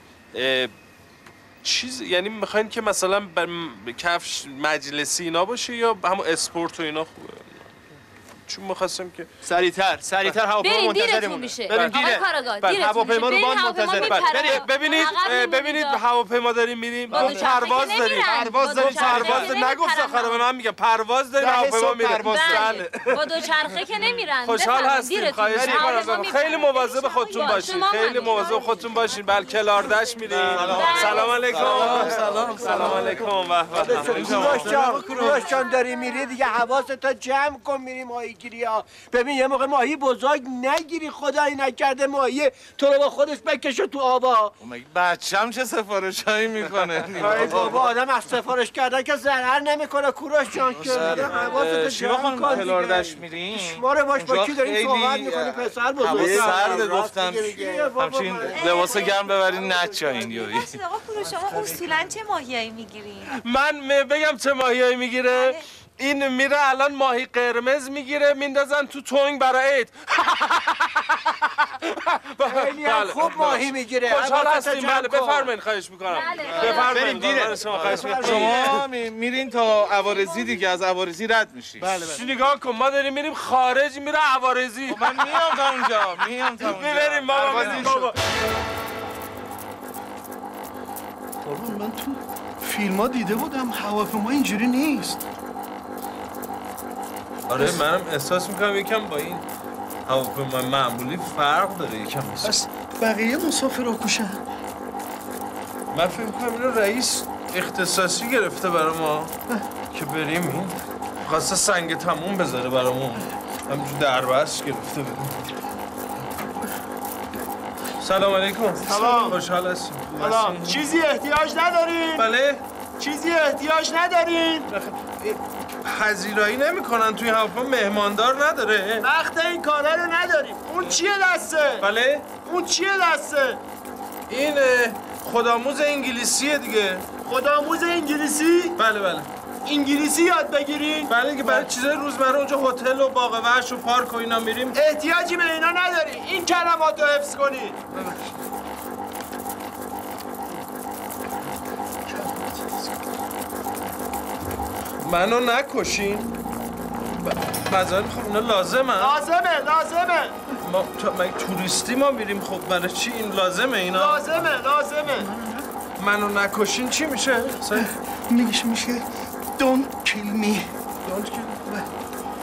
چیز یعنی میخواین که مثلا بر کفش مجلسی اینا باشه یا همون اسپورت و اینا خوبه؟ چون می‌خواستم که سریعتر سریعتر هواپیما منتظرمونه. بریم دیره. آقای هواپیما رو باند منتظر. ببینید ببینید هواپیما داریم میریم. پرواز داریم. پرواز داریم. پرواز نگفت آخر به من میگم پرواز داریم هواپیما میره. بله. با دوچرخه که نمیرن. خوشحال هستیم. خواهش می‌کنم خیلی مواظب خودتون باشین. خیلی مواظب خودتون باشین. بل کلاردش میریم. سلام علیکم. سلام سلام علیکم. و کوروش جان داری میری دیگه حواست جمع کن میریم ماهی گیری ها. ببین یه موقع ماهی بزرگ نگیری خدایی نکرده ماهی تو رو با خودش بکشه تو آبا. بچه‌م چه سفارشایی میکنه؟ ای بابا آدم از سفارش کردن که ضرر نمیکنه کوروش جان که حواست جمع کن. کلاردش میریم. ما رو باش با کی داریم صحبت میکنی پسر بزرگ؟ سرد گفتم همچین لباس گرم ببرین نچاین یوی. آقا کوروش شما اصولا چه ماهیایی میگیرین؟ من بگم چه ماهیایی میگیره؟ این میره الان ماهی قرمز میگیره میندازن تو تونگ برای عید. خیلی هم خوب ماهی میگیره. خوشحال هستیم. بله بفرمایید خواهش میکنم. بفرمایید دیره. شما میرین تا عوارضی دیگه از عوارضی رد میشی. بله بله. نگاه کن ما داریم میریم خارج میره عوارضی. من میام تا اونجا. میام تا اونجا. میبریم بابا میریم بابا. قربان من تو فیلم ها دیده بودم هواپیما اینجوری نیست. آره منم احساس میکنم یکم با این هواپیما معمولی فرق داره یکم. بس بقیه مسافرها کشن. من فکر میکنم اینو رئیس اختصاصی گرفته برای ما که بریم. این خواسته سنگ تموم بذاره برامون همینجور دربست گرفته بریم. سلام علیکم. سلام. خوشحال هستیم. سلام. چیزی احتیاج ندارین؟ بله. چیزی احتیاج ندارین؟ پذیرایی نمیکنن توی هواپیما مهماندار نداره. وقت این کارا رو نداریم. اون چیه دسته؟ بله. اون چیه دسته؟ این خودآموز انگلیسیه دیگه. خودآموز انگلیسی؟ بله بله. انگلیسی یاد بگیرین؟ بله که برای چیزای روزمره اونجا هتل و باغ وحش و پارک و اینا میریم. احتیاجی به اینا نداری. این کلمات رو حفظ کنید. منو نکشین. بازار خب اینا لازمه. لازمه لازمه. ما تا مگه توریستی ما میریم خب برای چی این لازمه اینا؟ لازمه لازمه. منو نکشین چی میشه؟ میگه میشه don't kill me. don't kill me.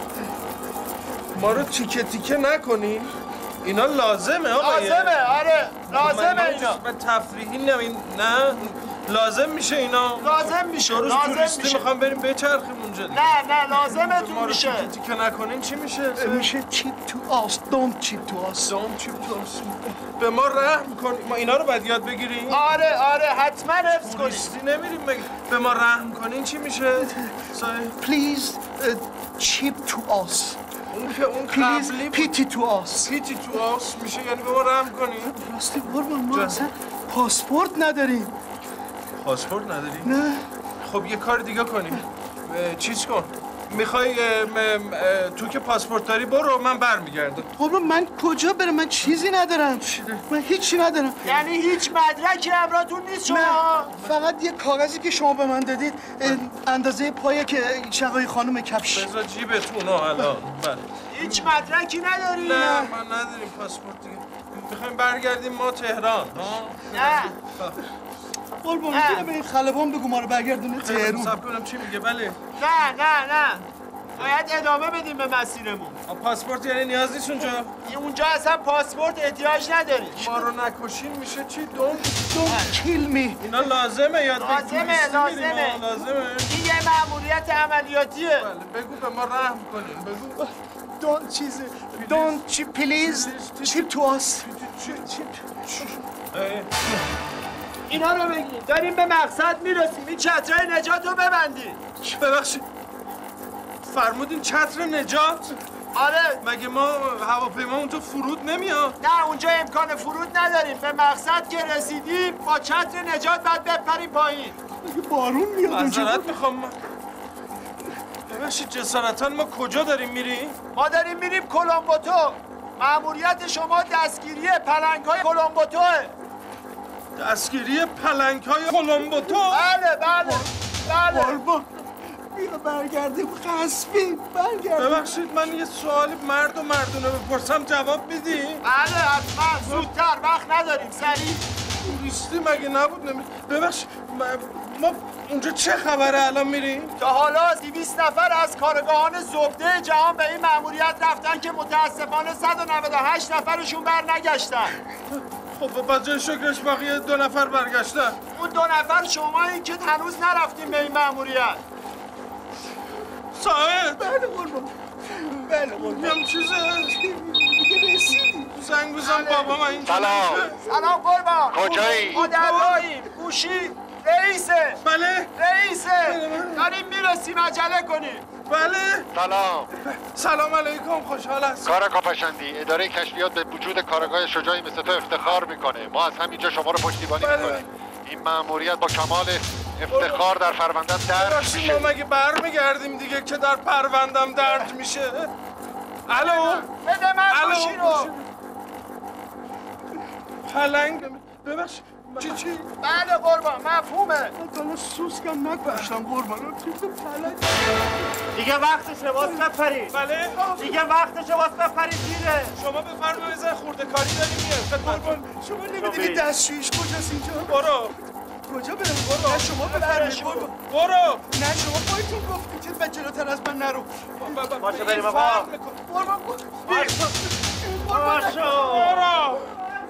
ما رو تیکه تیکه نکنین. اینا لازمه آقا. لازمه آره لازمه اینا. من تفریحی نمین نه لازم میشه اینا. لازم میشه. روز توریستی میخوام بریم بچرخیم اونجا. نه نه لازمه تو میشه. تیکه تیکه نکنین چی میشه؟ میشه chip to us. Don't chip to us. Don't chip to us. به ما رحم کنی. ما اینا رو باید یاد بگیریم. آره آره حتما حفظ کنید. توریستی نمیریم مگه. به ما رحم کنین چی میشه؟ Please uh, chip to us. اون که اون Please قبلی pity to us. پیتی تو آس میشه یعنی به ما رحم کنی؟ راستی قربان ما اصلا پاسپورت نداریم. پاسپورت نداری؟ نه. خب یه کار دیگه کنیم. چیز کن میخوای تو که پاسپورت داری برو من برمیگردم. قربان من کجا برم؟ من چیزی ندارم. من هیچی ندارم. یعنی هیچ مدرکی همراهتون نیست شما؟ فقط یه کاغذی که شما به من دادید اندازه پایه که شقای خانم کفش. بذار جیبتون الان. هیچ مدرکی نداری؟ نه ما نداریم پاسپورت دیگه. میخوایم برگردیم ما تهران. نه قربان میگم به این خلبان بگو ما رو برگردونه تهران. صبر کنم چی میگه؟ بله. نه نه نه باید ادامه بدیم به مسیرمون. پاسپورت یعنی نیاز نیست اونجا؟ اونجا اصلا پاسپورت احتیاج نداری. ما رو نکشین میشه چی؟ دون دون کیل می. اینا لازمه یاد لازمه لازمه لازمه. این یه مأموریت عملیاتیه. بله بگو به ما رحم کنین بگو. دون چیزه دون چی پلیز چیپ تو اس. اینا رو بگید داریم به مقصد میرسیم. این چترهای نجات رو ببندید. ببخشید فرمودین چتر نجات؟ آره. مگه ما هواپیما اون تو فرود نمیاد؟ نه اونجا امکان فرود نداریم. به مقصد که رسیدیم با چتر نجات باید بپریم پایین. مگه بارون میاد اونجا؟ معذرت میخوام. ببخشید جسارتاً ما کجا داریم میریم؟ ما داریم میریم کلمبوتو. مأموریت شما دستگیری پلنگ‌های کلمبوتوه. دستگیری پلنگ‌های کلمبوتو؟ بله بله بله. قربان بیا برگردیم غصبی برگردیم. ببخشید من یه سوالی مرد و مردونه بپرسم جواب میدی؟ بله حتما زودتر وقت نداریم سریع. توریستی مگه نبود نمی... ببخشید ما اونجا چه خبره الان میریم؟ تا حالا دویست نفر از کارگاهان زبده جهان به این مأموریت رفتن که متاسفانه صد و نود و هشت نفرشون بر نگشتن. خب با جای شکرش بقیه دو نفر برگشتن. اون دو نفر شمایین که هنوز نرفتیم به این مأموریت. صاحب بله قربان بله قربان هم چیزه دیگه رسیدیم. زنگ بزن بابا من اینجا سلام سلام قربان کجایی؟ ما در راهیم. گوشی رئیسه. بله رئیسه داریم میرسیم عجله کنیم. بله سلام سلام علیکم خوشحال هستم. کارگاه پشندی اداره کشفیات به وجود کارگاه شجاعی مثل تو افتخار میکنه. ما از همینجا شما رو پشتیبانی بله. میکنیم. این مأموریت با کمال افتخار در پروندم درج میشه. ما مگه برمیگردیم دیگه که در پروندم درج میشه؟ الو بده من گوشی رو. پلنگ ببخش چی چی؟ بله قربان مفهومه. من تا سوسکم نکشتم قربان. پلنگ دیگه وقتشه باز بپرید. بله دیگه وقتشه باز بپرید دیره. شما بفرمایید زن خورده کاری داریم میاد قربان شما نمیدونی دستشویش کجاست اینجا؟ برو کجا برم برو؟ نه شما بفرمایید قربان. برو نه شما خودتون گفتید که به جلوتر از من نرو. باشه بریم آقا. قربان باشه. برو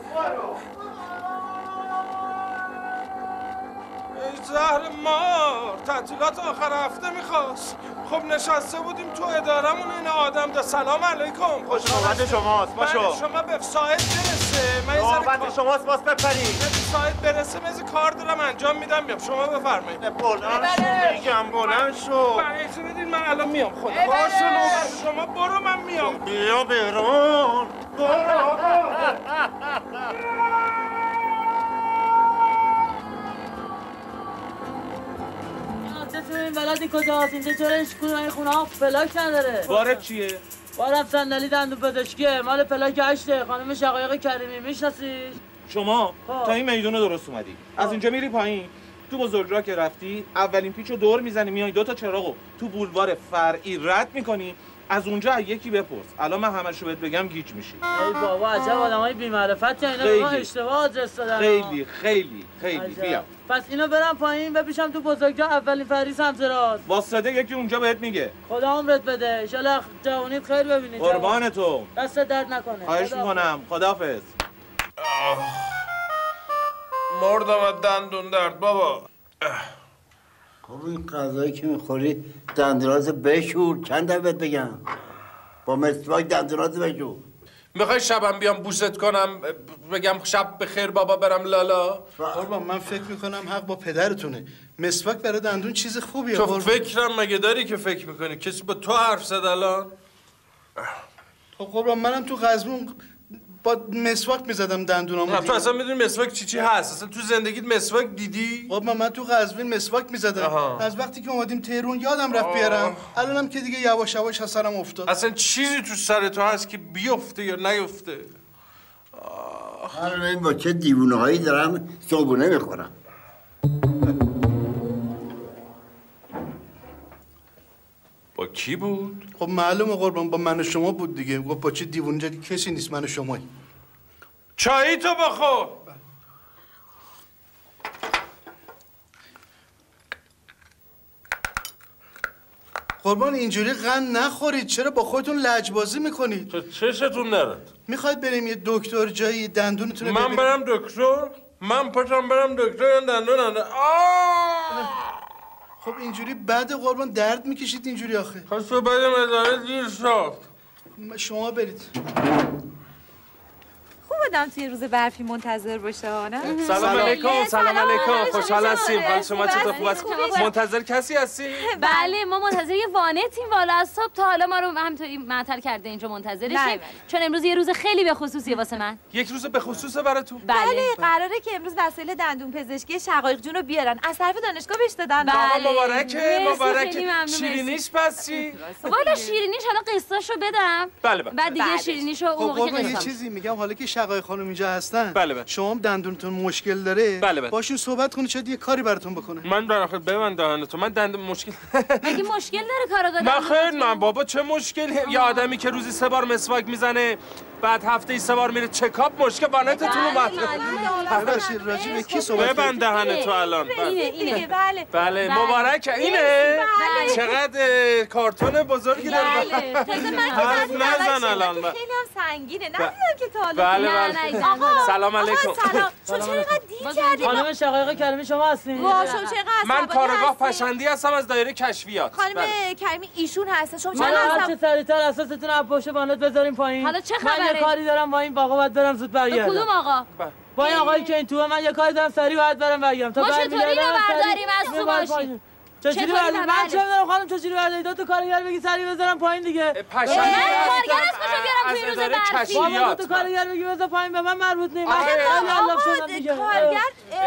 ای زهر مار تعطیلات آخر هفته میخواست. خب نشسته بودیم تو ادارمون این آدم ده. سلام علیکم. خوش نوبت شماست باشو. شما به ساعت برسه من یه نوبت شماست باز بپرید. ساعت برسه من کار دارم انجام میدم. بیام شما بفرمایید. بلند شو میگم بلند شو. اجازه بدین من الان میام خدا. باشه نوبت شما برو من میام. بیا بیرون. چطور این بلدی کجاست؟ اینجا چرا این خونه ها پلاک نداره؟ وارد چیه؟ وارد صندلی دندون پزشکیه مال پلاک هشته. خانم شقایق کریمی میشناسیش؟ شما تا این میدون درست اومدی. از اینجا میری پایین تو بزرگراه که رفتی اولین پیچو دور میزنی میای دو تا چراغو تو بولوار فرعی رد میکنی. از اونجا یکی بپرس. الان من همشو بهت بگم گیج میشی. ای بابا عجب آدمای بی معرفت اینا به ما اشتباه آدرس دادن. خیلی خیلی خیلی عجب. بیا. پس اینو برم پایین بپیشم تو بزرگراه اولین فرعی سمت راست. واسطه یکی اونجا بهت میگه. خدا عمرت بده. ان شاءالله جوونیت خیر ببینید. قربان تو. دست درد نکنه. خواهش میکنم. خداحافظ. مردم از دندون درد بابا. خب این غذایی که میخوری دندونات بشور. چند دفعه بگم با مسواک دندونات بشور. میخوای شبم بیام بوست کنم بگم شب بخیر بابا برم لالا؟ قربان من فکر میکنم حق با پدرتونه. مسواک برای دندون چیز خوبیه. تو فکرم مگه داری که فکر میکنی؟ کسی با تو حرف زد الان؟ خب قربان منم تو قزوین با مسواک میزدم دندونامو. نه تو اصلا میدونی مسواک چی چی هست؟ اصلا تو زندگیت مسواک دیدی؟ خب من تو قزوین مسواک میزدم. از وقتی که اومدیم تهران یادم رفت بیارم. الانم که دیگه یواش یواش از سرم افتاد. اصلا چیزی تو سر تو هست که بیفته یا نیفته؟ الان این با چه دیوونه‌هایی دارم صبحونه میخورم. با کی بود؟ خب معلومه قربان با من و شما بود دیگه. گفت با چه دیوونه جدی کسی نیست من و شمایی. چایی تو بخور. قربان اینجوری قند نخورید. چرا با خودتون لجبازی میکنید؟ تو چشتون نرد. میخواید بریم یه دکتر جایی دندونتون رو من برم دکتر؟ من پاشم برم دکتر یا دندون نده؟ خب اینجوری بعد قربان درد میکشید اینجوری آخه. پس تو بریم اداره دیر شد. شما برید. خوب آدم توی روز برفی منتظر باشه نه؟ سلام علیکم. سلام علیکم. خوشحال هستیم. حال شما چطور؟ خوب است؟ منتظر کسی هستی؟ بله ما منتظر یه وانتیم والا از صبح تا حالا ما رو همینطوری معطل کرده اینجا منتظرشیم چون امروز یه روز خیلی به خصوصیه واسه من. یک روز به خصوصه برای تو؟ بله قراره که امروز وسایل دندون پزشکی شقایق جون رو بیارن. از طرف دانشگاه بهش دادن. بله مبارکه مبارکه. شیرینیش پس چی؟ والا شیرینیش حالا قصه‌شو بدم. بله بله. بعد دیگه شیرینیشو اون موقع یه چیزی میگم حالا که شقایق خانم اینجا هستن بله بله. شما هم دندونتون مشکل داره بله بله. باشون صحبت کنید شاید یه کاری براتون بکنه. من در آخر ببند دهنتو. من دندون مشکل مگه مشکل داره کارآگاه؟ نه خیر نه بابا چه مشکلی؟ یه آدمی که روزی سه بار مسواک میزنه بعد هفته ای سه بار میره چکاپ مشکل وانتتون اومد. ببخشید راجع به کی صحبت ببند دهنتو الان. اینه اینه بله. بله مبارک اینه. چقدر کارتون بزرگی داره. حرف نزن الان. خیلی هم سنگینه. نمیدونم که تا حالا. بله بله. سلام علیکم. سلام. شما چرا اینقدر دیر کردین؟ خانم شقایق کریمی شما هستین؟ وا شما چقدر من کارگاه پشندی هستم از دایره کشفیات. خانم کریمی ایشون هستن. شما چرا هستن؟ چه سریعتر اساستون از پشت بانت بذاریم پایین. حالا چه خبره؟ من یه کاری دارم با این باقا باید برم زود برگردم. کدوم آقا؟ با این آقایی که این توه من یه کاری دارم سریع باید برم برگردم. تا ما چطوری اینو برداریم از تو باشیم؟ چجوری برداریم؟ من چه می‌دونم خانم چجوری برداریم؟ دو تا کارگر بگی سریع بذارم پایین دیگه. پشنگی کارگر از کجا بیارم توی روز برفی؟ بابا دو تا کارگر بگی بذار پایین به من مربوط نیست. من خیلی الله شدم دیگه. کارگر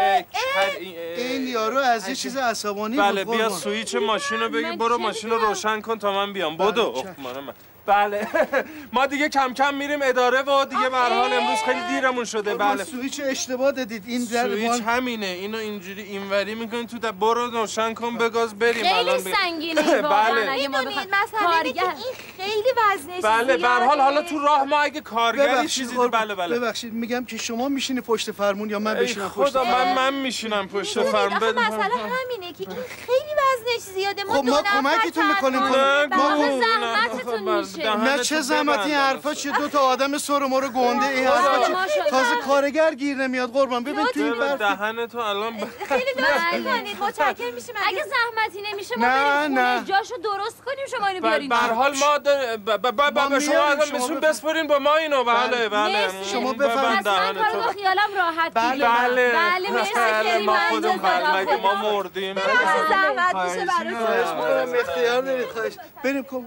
این یارو از یه چیز عصبانی بود. بله بیا سوئیچ ماشینو بگی برو ماشینو روشن کن تا من بیام. بدو. بله ما دیگه کم کم میریم اداره و دیگه به هر حال امروز خیلی دیرمون شده. بله سوئیچ اشتباه دادید. این در سوئیچ همینه. اینو اینجوری اینوری میکنین تو در برو روشن کن بگاز بریم. خیلی سنگینه بله میدونید مثلا این خیلی وزنش بله به هر حال حالا تو راه ما اگه کارگری چیزی بله بله ببخشید میگم که شما میشینی پشت فرمون یا من بشینم پشت فرمون؟ خدا من من میشینم پشت فرمون. مثلا همینه که این خیلی وزنش زیاده. ما ما کمکتون میکنیم. ما زحمتتون میشه. نه چه زحمتی این حرفا چیه؟ دو تا آدم سر ما رو گنده این حرفا چیه؟ تازه کارگر گیر نمیاد قربان. ببین تو این برف دهنتو الان خیلی درست میکنید. متشکرم میشیم. اگه زحمتی نمیشه ما بریم خونه جاشو درست کنیم شما اینو بیارین. به هر حال ما به شما ازم میسون بسپرین با ما اینو. بله بله شما بفرمایید. من کارو خیالم راحت بله بله مرسی خیلی ما خودمون مگه ما مردیم. زحمت میشه براتون. اختیار دارید. خواهش بریم کن.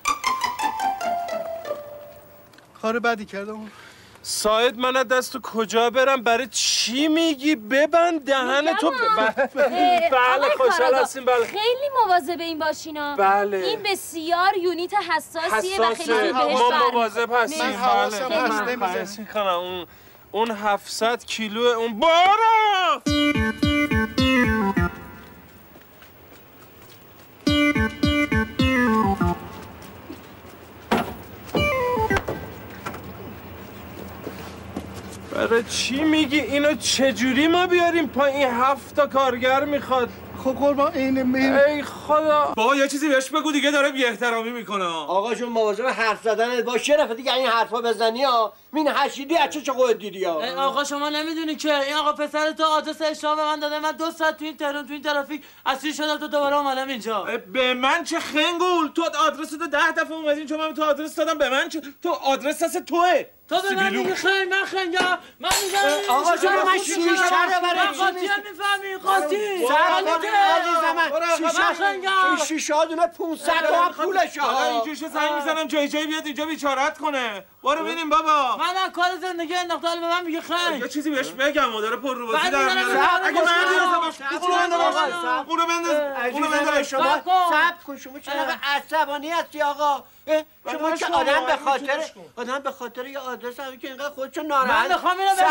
کار بدی کردم. ساید من از دست تو کجا برم؟ برای چی میگی؟ ببند دهن تو. بله خوشحال هستیم. بله خیلی مواظب این باشینا. بله این بسیار یونیت حساسیه و خیلی بهش ما مواظب هستیم. من حواسم هست نمیزنم کنم اون اون هفتصد کیلو اون بارا. برای چی میگی؟ اینو چجوری ما بیاریم پایین؟ هفت تا کارگر میخواد. خب قربان اینه مین. ای خدا بابا یه چیزی بهش بگو دیگه داره بی احترامی میکنه. آقا جون مواظب حرف زدن باش. یه دفعه دیگه این حرفا بزنی ها مین حشیدی اچه چه قوت دیدی ها. آقا شما نمیدونی که این آقا پسر تو آدرس اشتباه به من داده. من دو ساعت تو این تهران تو این ترافیک اسیر شدم تو دوباره اومدم اینجا. به من چه خنگول؟ تو آدرس تو ده دفعه اومدین چون من تو آدرس دادم. به من چه؟ تو آدرس دست توئه. تو به من میگی خیر من خنگم. من میگم آقا جون من شویی شهر برای قاطی هم میفهمی قاطی. عزیز من شیشه شیشه ها دونه پونصد تومن پولشه ها. اینجوری زنگ میزنم جای جای بیاد اینجا بیچارت کنه. برو ببینیم بابا. من از کار زندگی انداخته حالا به من میگه خنگ. یه چیزی بهش بگم و داره پر رو بازی در میاره. اگه من اونو بنداز. اونو بنداز. اونو بنداز. شما صبر کن. شما چرا عصبانی هستی آقا؟ شما که آدم به خاطر آدم به خاطر یه آدرس هم که اینقدر خودشو ناراحت. من میخوام اینو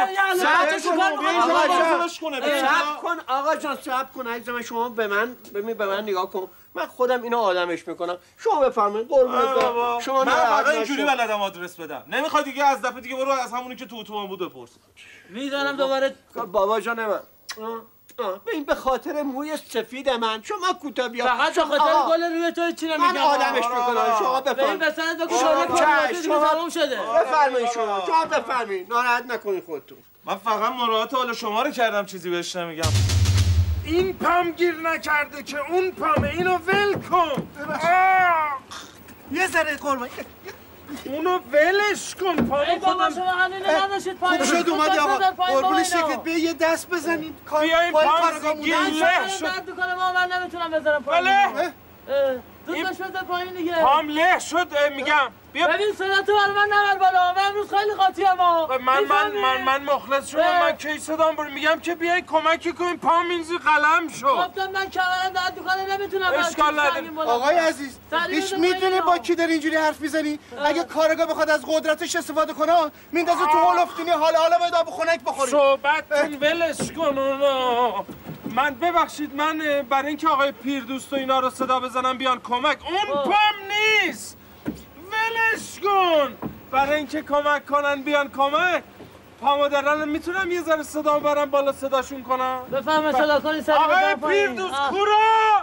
صبر کن آقا جان صبر کن عزیزم. شما به من ببین به من نگاه کن. من خودم اینو آدمش میکنم. شما بفرمایید قربونت. شما من فقط اینجوری بلدم آدرس بدم. نمیخواد دیگه از دفعه دیگه برو از همونی که تو اتوبان بود بپرس. میذارم دوباره بابا جان من ببین به خاطر موی سفید من شما کوتاه بیا. فقط به خاطر گل روی تو چی نمیگم. من آدمش میکنم. شما بفرمایید. ببین بسنت بگو شما تموم شده. بفرمایید شما. شما بفرمایید. ناراحت نکنید خودتون. من فقط مراعات حال شما رو کردم چیزی بهش نمیگم. این پام گیر نکرده که اون پامه. اینو ول کن. یه ذره قربان اونو ولش کن. پامو خودم شما همینه نداشتید پایین. خوب شد اومدی آقا. قربون شکلت بیا یه دست بزنیم. بیاین پام گیر له شد. درد کنه ما من نمیتونم بذارم پایین. بله. زود بش بذار پایین دیگه. پام له شد میگم. بیا ببین صدا تو برای من نبر بالا. من امروز خیلی قاطیم ها. من من من من مخلص شدم. من کی صدام برو میگم که بیاین کمکی کنین. پام اینجوری قلم شد. گفتم من کمرم درد کنه نمیتونم. اشکال نداره. آقای عزیز هیچ میدونی با کی داری اینجوری حرف میزنی؟ اگه کارگاه بخواد از قدرتش استفاده کنه میندازه تو هولفتونی. حالا حالا باید آب خنک بخوری. صحبتتون ولش کن اونا. من ببخشید من برای اینکه آقای پیردوست و اینا رو صدا بزنم بیان کمک. اون پام نیست. ولش کن. برای اینکه کمک کنن بیان کمک. پامو دارن میتونم یه ذره صدا برم بالا صداشون کنم. بفهم صدا کنی سری آقای پیردوست کورا.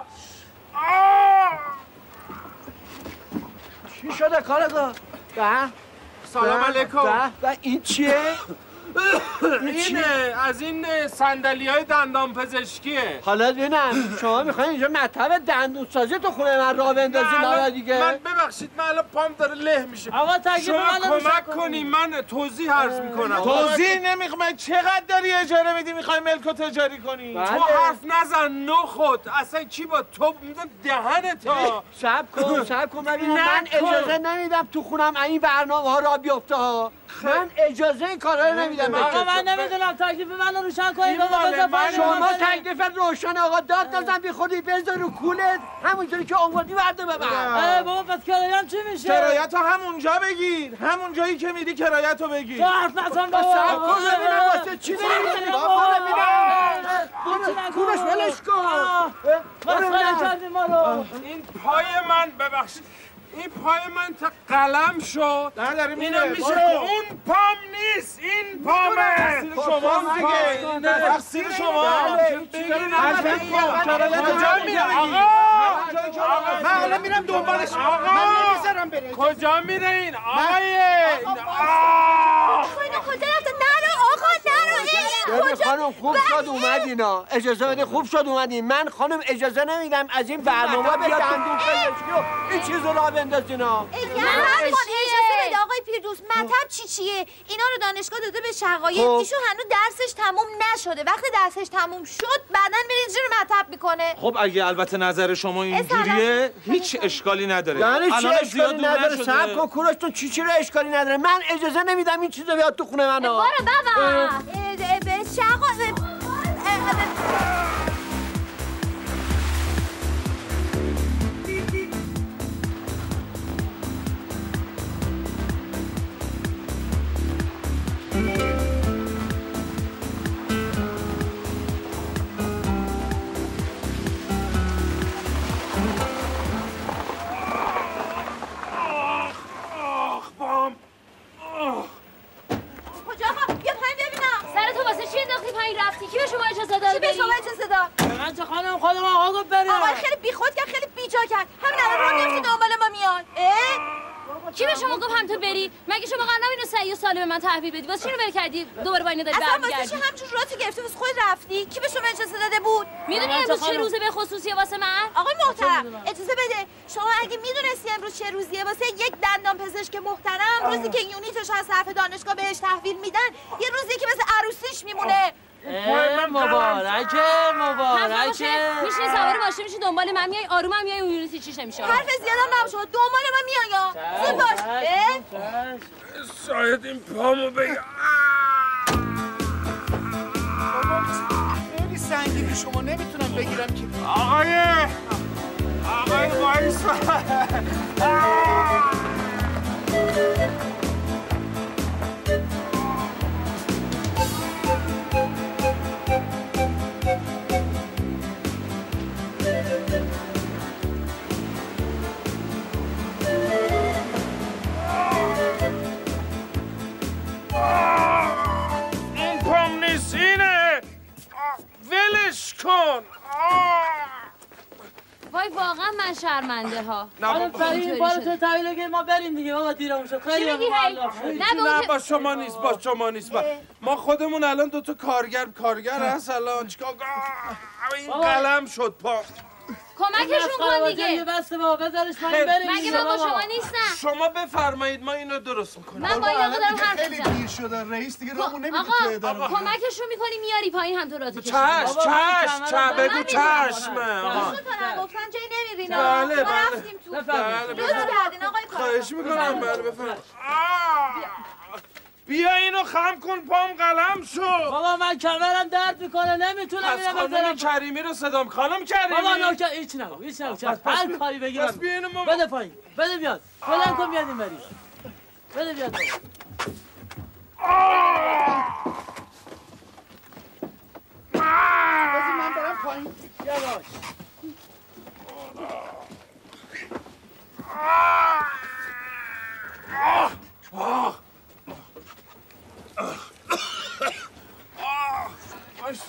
چی شده کارگاه؟ به سلام علیکم. به این چیه؟ اینه از این صندلی های دندان پزشکیه. حالا ببینم شما میخواین اینجا مطب دندون سازی تو خونه من راه بندازین حالا دیگه. من ببخشید من الان پام داره له میشه. آقا تکلیف شما کمک کنی من توضیح عرض میکنم. توضیح نمیخوام. چقدر داری اجاره میدی میخوای ملکو تجاری کنی؟ تو حرف نزن نخود. اصلا کی با تو میدم دهنت ها. صبر کن صبر کن ببین من اجازه نمیدم تو خونم این برنامه ها را بیفته ها. من اجازه این کارا رو نمیدم. آقا من نمیدونم تکلیف منو روشن کنید. شما تکلیف روشن آقا داد نزن بی خودی بذار رو کولت همونجوری که اومدی برده ببر. بابا پس کرایه‌ام چی میشه؟ کرایه‌ت رو همونجا بگیر. همون جایی که میدی کرایه‌ت رو بگیر. تو حرف نزن بابا. صبر کن ببینم واسه چی داری می‌کنی؟ بابا ببینم. کولش ولش کن. مسخره کردی ما رو. این پای من ببخشید. این پای من تا قلم شد. اینو میشه که اون پام نیست. این پامه. تقصیر شما دیگه. تقصیر شما. بگین کجا میره آقا؟ من حالا میرم دنبالش. من نمیذارم بره. کجا میره این آقای؟ اینو کجا رفته؟ نرو آقا نرو. ببین خانم خوب شد اومدینا. اجازه بده خوب شد اومدین. من خانم اجازه نمیدم از این برنامه به دندون پزشکی و این چیزو راه بندازینا. اجازه بده آقای پیردوست. مطب چی چیه؟ اینا رو دانشگاه داده به شقایق. ایشون هنوز درسش تموم نشده. وقتی درسش تموم شد بعداً میره اینجوری مطب میکنه. خب اگه البته نظر شما اینجوریه هیچ اشکالی نداره. یعنی چی اشکالی نداره؟ صبر کن کوروشتون چی چی رو اشکالی نداره؟ من اجازه نمیدم این چیزو بیاد تو خونه من. برو بابا. به شقایق کی به شما اجازه داد؟ کی به شما اجازه داد؟ من چه خانم خودم آقا گفت بریم. آقا خیلی بیخود کرد خیلی بیجا کرد. همین الان راه میفته دنبال ما میاد. کی به شما گفت همینطور بری؟ مگه شما قرار نبود صحیح و سالم به من تحویل بدی؟ واسه چی رو ول کردی؟ دوباره با اینا داری برمیگردی. اصلا واسه چی همچون راتی گرفتی واسه خود رفتی؟ کی به شما اجازه داده بود؟ میدونی امروز چه روزه به خصوصیه واسه من؟ آقای محترم اجازه بده. شما اگه میدونستی امروز چه روزیه واسه یک دندان پزشک محترم، روزی که یونیتش از طرف دانشگاه بهش تحویل میدن، یه روزی که مثل عروسیش میمونه. مبارکه مبارکه. میشینی سوار ماشین میشی دنبال من میای آرومم میای اون یونسی چیش نمیشه. حرف زیادم نباشه دنبال من میای یا زود باش. شاید این پامو بگم. خیلی سنگینی شما نمیتونم بگیرم که. آقای آقای وایسا. این پام نیست اینه. ولش کن. وای واقعا من شرمنده ها. حالا فرید بارو تو طویل بگیر ما بریم دیگه بابا دیرمون شد. خیلی نه با شما نیست با شما نیست با ما خودمون الان دو تا کارگر کارگر هست الان چیکار این قلم شد پا. کمکشون کن دیگه. بس بابا بذارش من بریم. مگه من با شما نیستم. شما بفرمایید ما اینو درست میکنیم. من با یه دارم حرف خیلی دیر شدن رئیس دیگه راهمون نمیده تو اداره. آقا کمکشون میکنی میاری پایین هم تو راضی کشی. چش چش چش بگو چشمه. آقا گفتن جای نمیرین. بله بله. رفتیم تو. بله لطف کردین آقای کارا. خواهش میکنم بله بفرمایید. بیا اینو خم کن پام قلم شد. بابا من کمرم درد میکنه نمیتونم اینو بذارم. خانم کریمی رو صدام خانم کریمی. بابا نوکر هیچ نگو هیچ نگو هر کاری بگیرم. بده پایین بده بیاد. بلند کن بیاد این بری. بده بیاد. بذار من برم پایین. یواش. آه وایسا.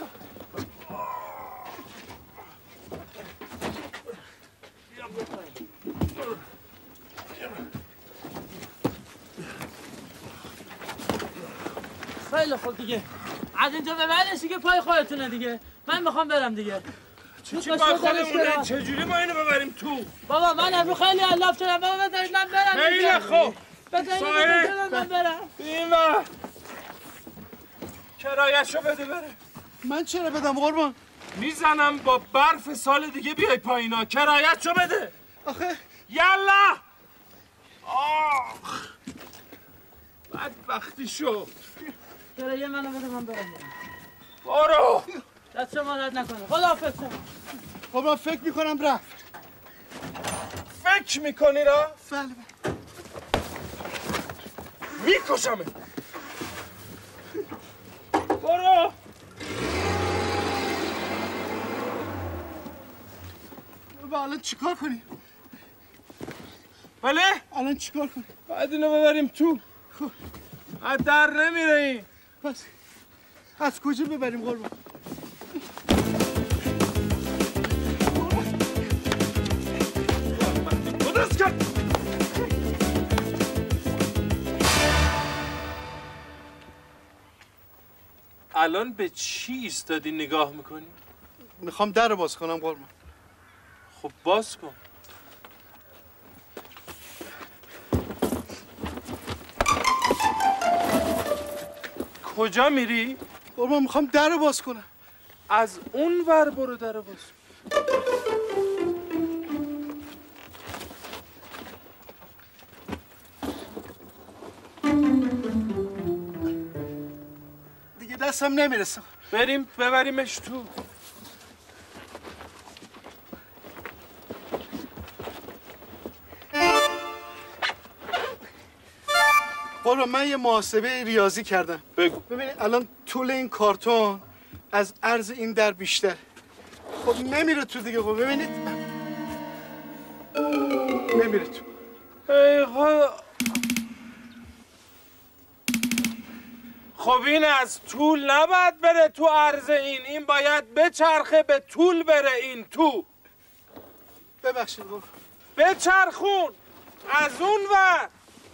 خیلی خوب دیگه از اینجا به بعدش دیگه پای خودتونه دیگه. من میخوام برم دیگه. چی چی پای خودمونه؟ چجوری ما اینو ببریم تو؟ بابا من امروز خیلی علاف شدم. بابا بذارید من برم. خیلی خوب. بذارید من برم. این وقت کرایه‌شو بده بره. من چرا بدم قربان؟ میزنم با برف سال دیگه بیای پایینا. کرایه‌شو بده. آخه یالا. آخ. بدبختی شد. کرایه منو بده من برم. برو. دست شما درد نکنه. خداحافظ. قربان فکر میکنم رفت. فکر میکنی را؟ بله میکشمه. برو. بابا الان چیکار کنیم؟ بله؟ الان چیکار کنیم؟ باید اینو ببریم تو. از در نمیره این. پس از کجا ببریم قربان؟ درست کرد. الان به چی ایستادی نگاه میکنی؟ میخوام در رو باز کنم قربان. خب باز کن. کجا میری؟ قربان میخوام در رو باز کنم. از اون ور برو در رو باز کن. دیگه دستم نمیرسه. بریم ببریمش تو. قربان من یه محاسبه ریاضی کردم. بگو. ببینید الان طول این کارتون از عرض این در بیشتر. خب نمیره تو دیگه. خب ببینید نمیره تو. ای خدا. خب این از طول نباید بره تو عرض این. این باید بچرخه به طول بره این تو. ببخشید قربان. بچرخون از اون ور.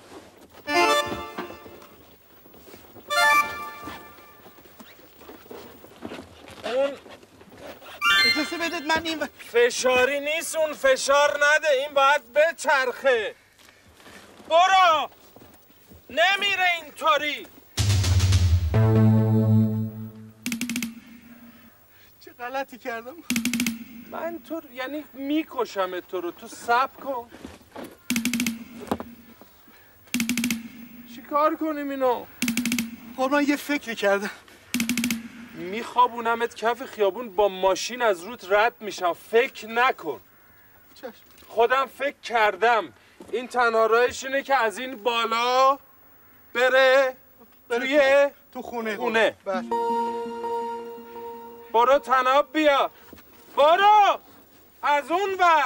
اون اجازه بدید من این فشاری نیست اون فشار نده. این باید بچرخه. برو. نمیره اینطوری. غلطی کردم. من تو یعنی میکشم تو رو، تو صبر کن. چی کار کنیم اینو؟ قربان یه فکری کردم. میخوابونمت کف خیابون با ماشین از روت رد میشم، فکر نکن. چشم. خودم فکر کردم این تنها راهش اینه که از این بالا بره توی تو خونه. خونه. بله. برو تناب بیا، برو از اون ور.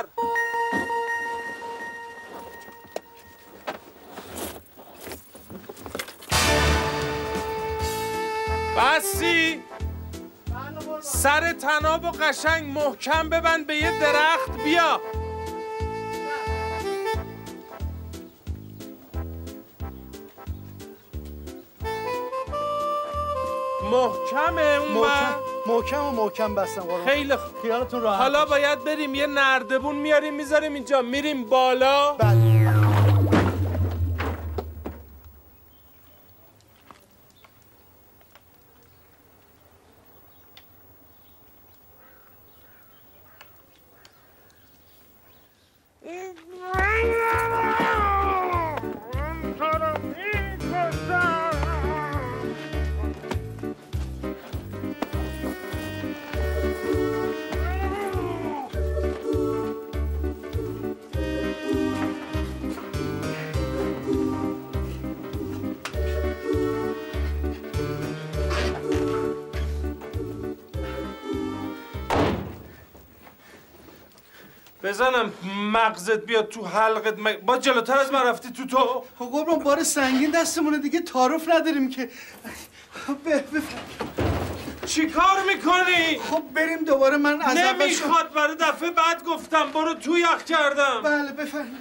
بسی سر تناب و قشنگ محکم ببند به یه درخت بیا. محکمه اون محکم محکم و محکم بستم قربان. خیلی خوب. خیالتون راحت. حالا باید بریم یه نردبون میاریم میذاریم اینجا، میریم بالا. بله. بزنم مغزت بیاد تو حلقت. مگ... با جلوتر از من رفتی تو تو. خب قربان بار سنگین دستمونه دیگه، تعارف نداریم که. چی کار میکنی؟ خب بریم دوباره. من از اول نمیخواد، برای دفعه بعد گفتم برو تو یخ کردم. بله بفرمایید.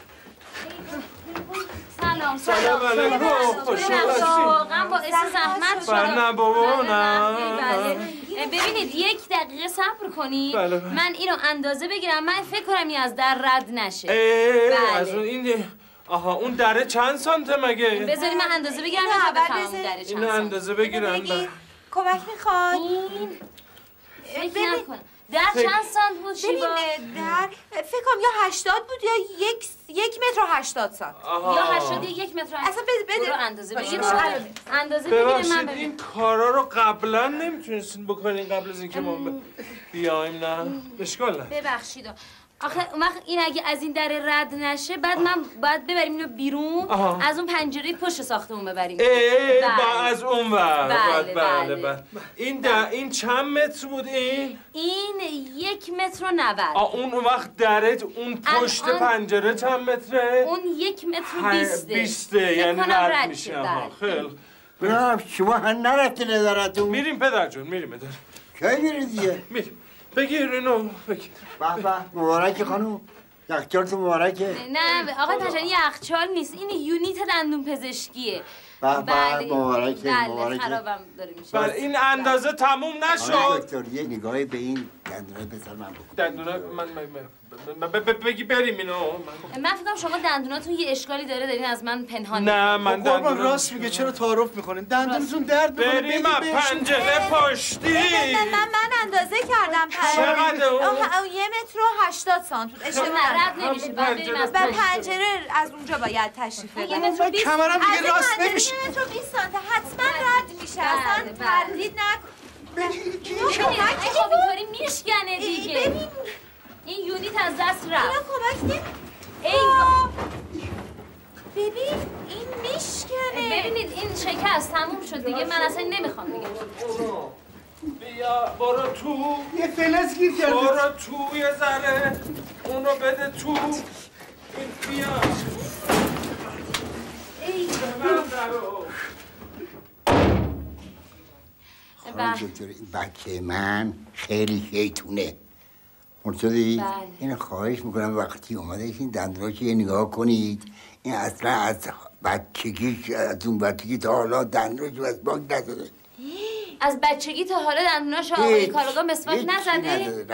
سلام سلام علیکم. واقعا باعث زحمت شد. نه بابا نه. ببینید یک دقیقه صبر کنید. بله. من اینو اندازه بگیرم. من فکر کنم این از در رد نشه. بله. از اون این آها اون دره چند سانته مگه؟ بذاری من اندازه بگیرم تا بفهمم اون دره چند سانته. اینو اندازه بگیرم. کمک میخواد؟ این فکر نکنم. در چند سانت بود شیبا؟ ببین در فکر کنم یا هشتاد بود یا یک یک متر و هشتاد سانت. یا هشتاد یک متر و اصلا بده بده. برو اندازه بگیر. اندازه بگیریم بگیریم من این کارا رو قبلا نمیتونستین بکنین قبل از اینکه ما بیایم. نه اشکال نه. ببخشید آخه اون وقت این اگه از این در رد نشه بعد من باید ببریم اینو بیرون. آها. از اون پنجره پشت ساختمون ببریم. ای با از اون ور. بله بله بله. این در این چند متر بود این؟ این یک متر و نود. آه اون وقت درت اون پشت پنجره چند متره؟ اون یک متر و بیسته. بیسته یعنی رد میشه. خیلی. نه شما هم نرفتی نظرتون؟ میریم پدر جون میریم پدر. کی میری دیگه؟ میریم. بگیر اینو بگیر. به به مبارک خانم. یخچالتون مبارکه. نه آقا تشنی یخچال نیست، این یونیت دندون پزشکیه. به به مبارکه بله خرابم داره میشه. بله این اندازه تموم نشد. دکتر یه نگاهی به این دندونه بزن من بکن. دندونه من بگی بریم اینو. من فکرم شما دندوناتون یه اشکالی داره دارین از من پنهان. نه من دندون راست میگه. چرا تعارف میکنین؟ دندونتون درد میکنه. بریم از پنجره پشتی. من من اندازه کردم. چقدر اون؟ یه متر و هشتاد سانت بود. اشتباه رد نمیشه. بعد بریم از پنجره از اونجا باید تشریف ببریم. یه متر و بیست. کمرم دیگه راست نمیشه. یه متر و بیست سانت حتما رد میشه. اصلا تردید نکن. خب اینطوری میشکنه دیگه. ببین این یونیت از دست رفت. اینا کمک نمی ای ببین این میشکنه. ببینید این شکست تموم شد دیگه. من اصلا نمیخوام دیگه. بیا برو تو. یه فلز گیر کرده. برو تو یه ذره. اونو بده تو. این بیا. ای ببرم درو. خانم دکتر این بچه من خیلی شیطونه. مرتضی بله. این خواهش میکنم وقتی اومدش این دندوناش یه نگاه کنید. این اصلا از بچگی از اون بچگی تا حالا دندوناش مسواک نزده. از بچگی تا حالا دندوناش آقای کارآگاه مسواک نزده؟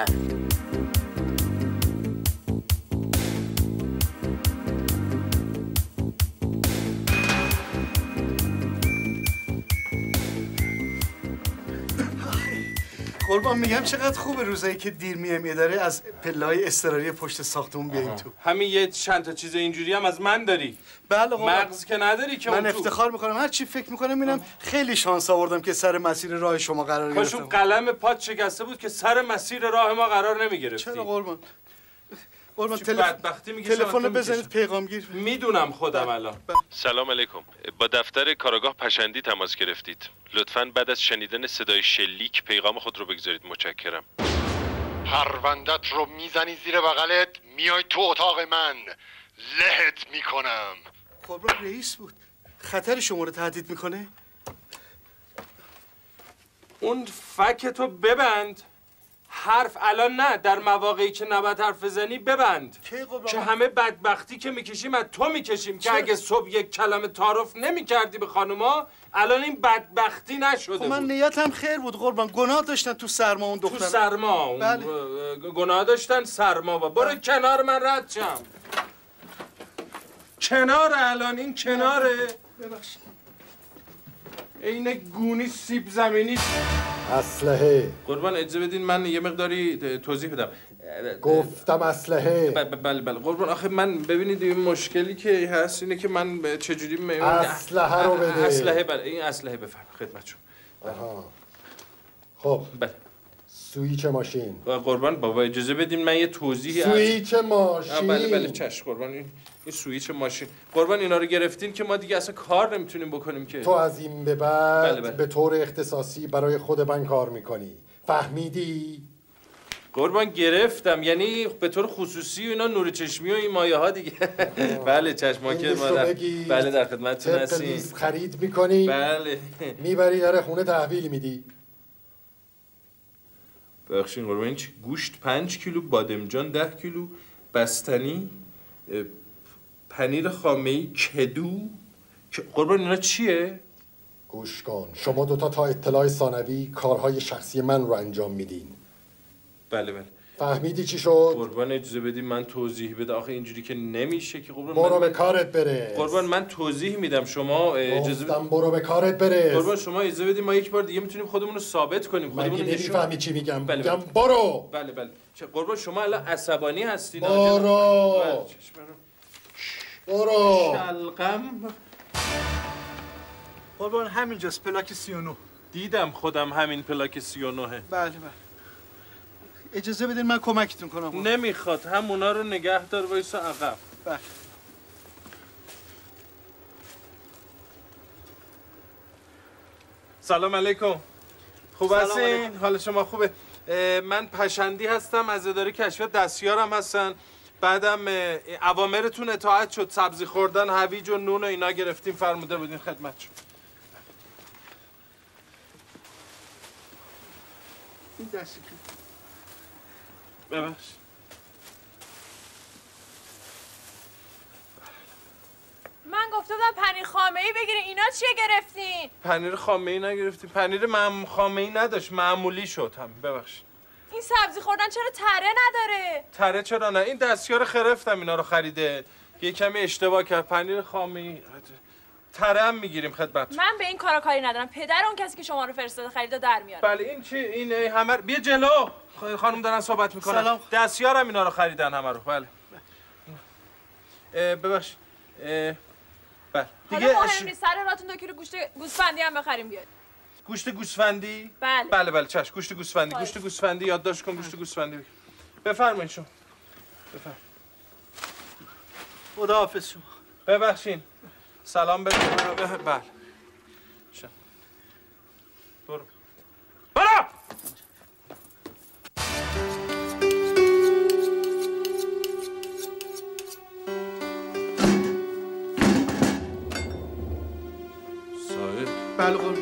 قربان میگم چقدر خوبه روزایی که دیر میایم اداره از پله‌های اضطراری پشت ساختمون بیایم تو. همین یه چند تا چیز اینجوری هم از من داری. بله قربان. مغز که نداری که من افتخار میکنم هر چی فکر میکنم میبینم خیلی شانس آوردم که سر مسیر راه شما قرار گرفتم. کاشون قلم پات شکسته بود که سر مسیر راه ما قرار نمیگرفتی. چرا قربان؟ قربان بدبختی میگه تلفن بزنید پیغامگیر. میدونم خودم الان. سلام علیکم. با دفتر کاراگاه پشندی تماس گرفتید. لطفاً بعد از شنیدن صدای شلیک پیغام خود رو بگذارید. متشکرم. پروندت رو میزنی زیر بغلت، میای تو اتاق من، لهت میکنم. قربان رئیس بود. خطر شما رو تهدید میکنه؟ اون فکتو ببند. حرف الان نه، در مواقعی که نباید حرف بزنی ببند که همه بدبختی که میکشیم از تو میکشیم که اگه صبح یک کلمه تعارف نمیکردی به خانوما الان این بدبختی نشده بود. من نیتم خیر بود قربان، گناه داشتن تو سرما اون دختر. تو سرما بله. گناه داشتن سرما با برو بله. کنار من رد شم. کنار الان این کناره. ببخشید. این گونی سیب زمینی اسلحه. قربان اجازه بدین من یه مقداری توضیح بدم. گفتم اسلحه. بله بله بله قربان آخه من ببینید این مشکلی که هست اینه که من چجوری م... اسلحه رو بده. اسلحه بله این اسلحه بفرم خدمتشون. آها. خب بله. سویچ ماشین. قربان بابا اجازه بدین من یه توضیحی سویچ از... ماشین. بله بله چش قربان این این سویچ ماشین. قربان اینا رو گرفتین که ما دیگه اصلا کار نمیتونیم بکنیم که. تو از این به بعد بله بله. به طور اختصاصی برای خود من کار میکنی. فهمیدی؟ قربان گرفتم یعنی به طور خصوصی و اینا نور چشمی و این مایه ها دیگه. بله چشما که ما در... بله در خدمتتون هستیم. خرید میکنی؟ بله. میبری در خونه تحویل میدی. بخشین قربان این گوشت پنج کیلو، بادمجان ده کیلو، بستنی، پنیر خامه‌ای، کدو. قربان اینا چیه؟ گوش کن شما دوتا تا اطلاع ثانوی کارهای شخصی من رو انجام میدین. بله بله. فهمیدی چی شد؟ قربان اجازه بدی من توضیح بده آخه اینجوری که نمیشه که قربان برو من... به کارت بره. قربان من توضیح میدم شما اجازه بدید برو به کارت بره. قربان شما اجازه بدید ما یک بار دیگه میتونیم خودمون رو ثابت کنیم خودمون رو نمیفهمی چی میگم. بله میگم بله. برو. بله بله قربان شما الان عصبانی هستین. برو. برو. شلقم. قربان همینجاست پلاک سی و نه. دیدم خودم همین پلاک سی و نه. بله بله. اجازه بدین من کمکتون کنم. نمیخواد همونا رو نگه دار وایسا عقب. بله. سلام علیکم. خوب هستین؟ حال شما خوبه؟ من پشندی هستم از اداره کشفیات دستیارم هستن. بعدم اوامرتون اطاعت شد سبزی خوردن هویج و نون و اینا گرفتیم فرموده بودین خدمتشون. این دستی ببخش. من گفته بودم پنیر خامه‌ای بگیرین اینا چیه گرفتین؟ پنیر خامه‌ای نگرفتیم. پنیر مم خامه‌ای نداشت معمولی شد هم ببخشید. این سبزی خوردن چرا تره نداره؟ تره چرا نه؟ این دستیار خرفتم اینا رو خریده. یه کمی اشتباه کرد. پنیر خامه‌ای تره هم میگیریم خدمت. من به این کارا کاری ندارم. پدر اون کسی که شما رو فرستاده خریده در میاره. بله این چی؟ این همه بیا جلو. خانم دارن صحبت میکنن. سلام. دستیارم اینا رو خریدن همه رو. بله. ببخشید. بله. دیگه مهم نیست. سر راتون دو کیلو گوشت گوسفندی هم بخریم بیاد. گوشت گوسفندی؟ بله. بله بله چش گوشت گوسفندی. گوشت گوسفندی یادداشت کن گوشت گوسفندی. بفرمایید شما. بفرمایید. خداحافظ شما. ببخشید. سلام به بله. برو. برو. بله قربان.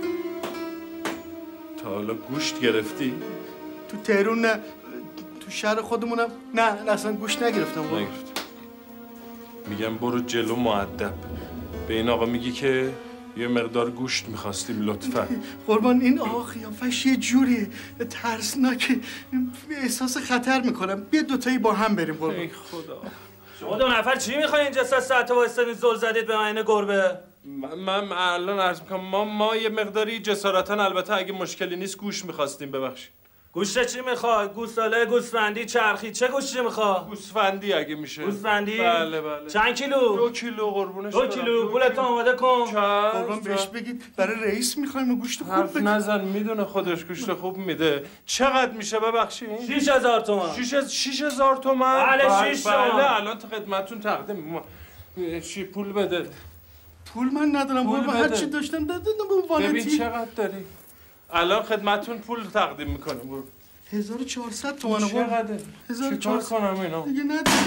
تا حالا گوشت گرفتی؟ تو تهرون نه، تو شهر خودمونم نه اصلا گوشت نگرفتم قربان. نگرفتی. میگم برو جلو مؤدب. به این آقا میگی که یه مقدار گوشت میخواستیم لطفا. قربان این آقا قیافش یه جوری ترسناکه احساس خطر میکنم. بیا دوتایی با هم بریم قربان. ای خدا. شما دو نفر چی میخواین اینجا سه ساعت وایستادین زل زدید به من گربه؟ من الان عرض میکنم ما ما یه مقداری جسارتا البته اگه مشکلی نیست گوشت میخواستیم ببخشید. گوشت چی میخوای؟ گوساله، گوسفندی، چرخی، چه گوشتی میخوای؟ گوسفندی اگه میشه. گوسفندی؟ بله بله. چند کیلو؟ دو کیلو قربونش دو کیلو پولتو آماده کن. قربان بهش بگید برای رئیس میخوایم گوشت خوب حرف بگید. نزن، میدونه خودش گوشت خوب میده. چقدر میشه ببخشید؟ شیش هزار تومان. شیش هزار تومان؟ بله شیش تومان. بله الان تو خدمتتون تقدیم. چی پول بده؟ پول من ندارم قربان، هر چی داشتم دادم به وانتی. ببین چقدر داری؟ الان خدمتتون پول تقدیم میکنم. برو. هزار و چهارصد تومن قربان. چقدره؟ هزار و چیکار چهارصد. کنم اینو؟ دیگه ندارم.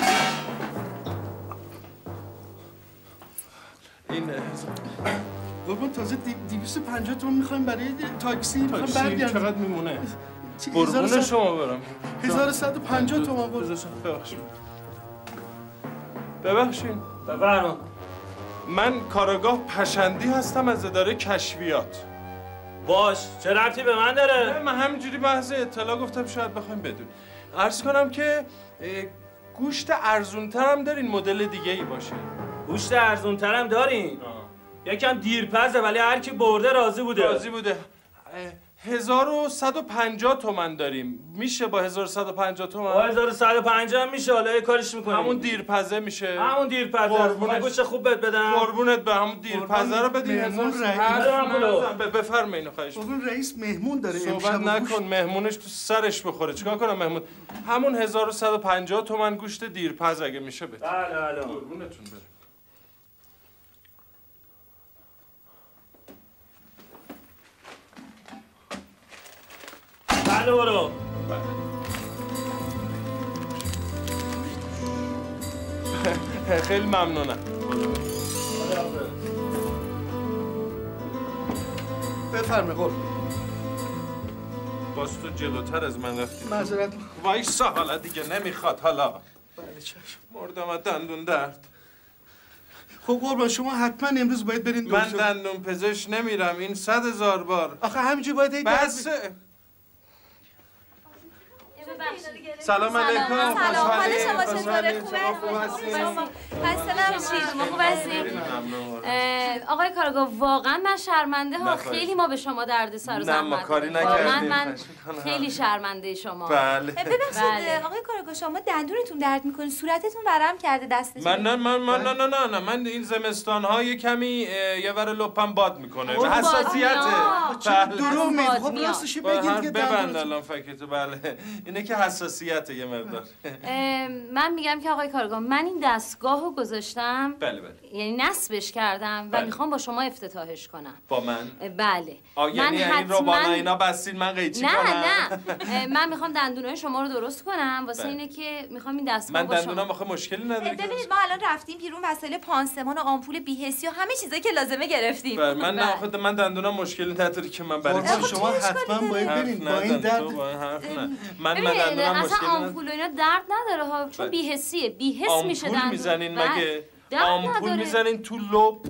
این قربان تازه دویست و پنجاه تومن میخوایم برای تاکسی میخوایم برگردیم. چقدر میمونه؟ چی- قربون هزار و صد- شما برم. هزار و صد و پنجاه تومن قربان. ببخشید. ببخشید. بفرما. من کاراگاه پشندی هستم از اداره کشفیات. باش، چه ربطی به من داره؟ من همینجوری محض اطلاع گفتم شاید بخوایم بدون. عرض کنم که اه، گوشت ارزونتر هم دارین مدل دیگه ای باشه. گوشت ارزونتر هم دارین؟ یکم دیرپزه ولی هر کی برده راضی بوده. راضی بوده. هزار و صد و پنجاه تومن داریم. میشه با هزار و صد و پنجاه تومن؟ با هزار و صد و پنجاه هم میشه، حالا یه کارش میکنیم. همون دیرپزه میشه. همون دیرپزه. قربونت گوشت خوب بهت بدم. قربونت به همون دیرپزه رو بدین. مهمون بفرمایید اینو خواهش می‌کنم. رئیس مهمون داره صحبت نکن، مهمونش تو سرش بخوره. چیکار کنم مهمون؟ همون هزار و صد و پنجاه تومن گوشت دیرپز اگه میشه بده. بله بله. قربونتون بره. بله برو. خیلی ممنونم. بفرمایید قربان. باز تو جلوتر از من رفتی. معذرت وایسا حالا دیگه نمیخواد حالا. بله چشم. مردم از دندون درد. خب قربان شما حتما امروز باید برین دکتر. من دندون پزشک نمیرم این صد هزار بار. آخه همینجوری باید هی بس. سلام علیکم. سلام، حال شما خوشحالیم. چطوره؟ خوبه؟ خسته نباشید. شما خوب هستید؟ آقای کارگاه واقعا من شرمنده ها. نخواهید. خیلی ما به شما درد سر و نه، ما زحمت کاری دادیم. واقعا نکردیم. من خواهش خیلی شرمنده شما. بله. ببخشید آقای کارگاه شما دندونتون درد میکنه، صورتتون ورم کرده دستتون. من نه من من نه نه نه نه من این زمستان ها یه کمی اه، یه ور لپم باد میکنه. حساسیته. دروغ میگه. خب راستش بگید که ببند الان فکرتو. بله اینه که حساسیته یه مقدار. من میگم که آقای کارگاه من این دستگاه رو گذاشتم، بله بله. یعنی نصبش کردم و بله. میخوام با شما افتتاحش کنم. با من؟ بله. آه یعنی این حتماً- رو با اینا بستین من قیچی نه کنم؟ نه اه، من میخوام دندونای شما رو درست کنم واسه بله. اینه که میخوام این دستگاه من با شما. دندونم آخه مشکلی نداره که ببینید ما الان رفتیم بیرون وسایل پانسمان و آمپول بی‌حسی و همه چیزایی که لازمه گرفتیم. بله من نه آخه من دندونم مشکلی نداره که من برای قربان شما حتما باید برین با این درد. من من ببینید دندونم اصلا مشکلی نداره. آمپول و اینا درد نداره ها چون بله. بی‌حسیه بی‌حس میشه دندون. آمپول میزنین بله. مگه؟ درد آمپول نداره. میزنین تو لب؟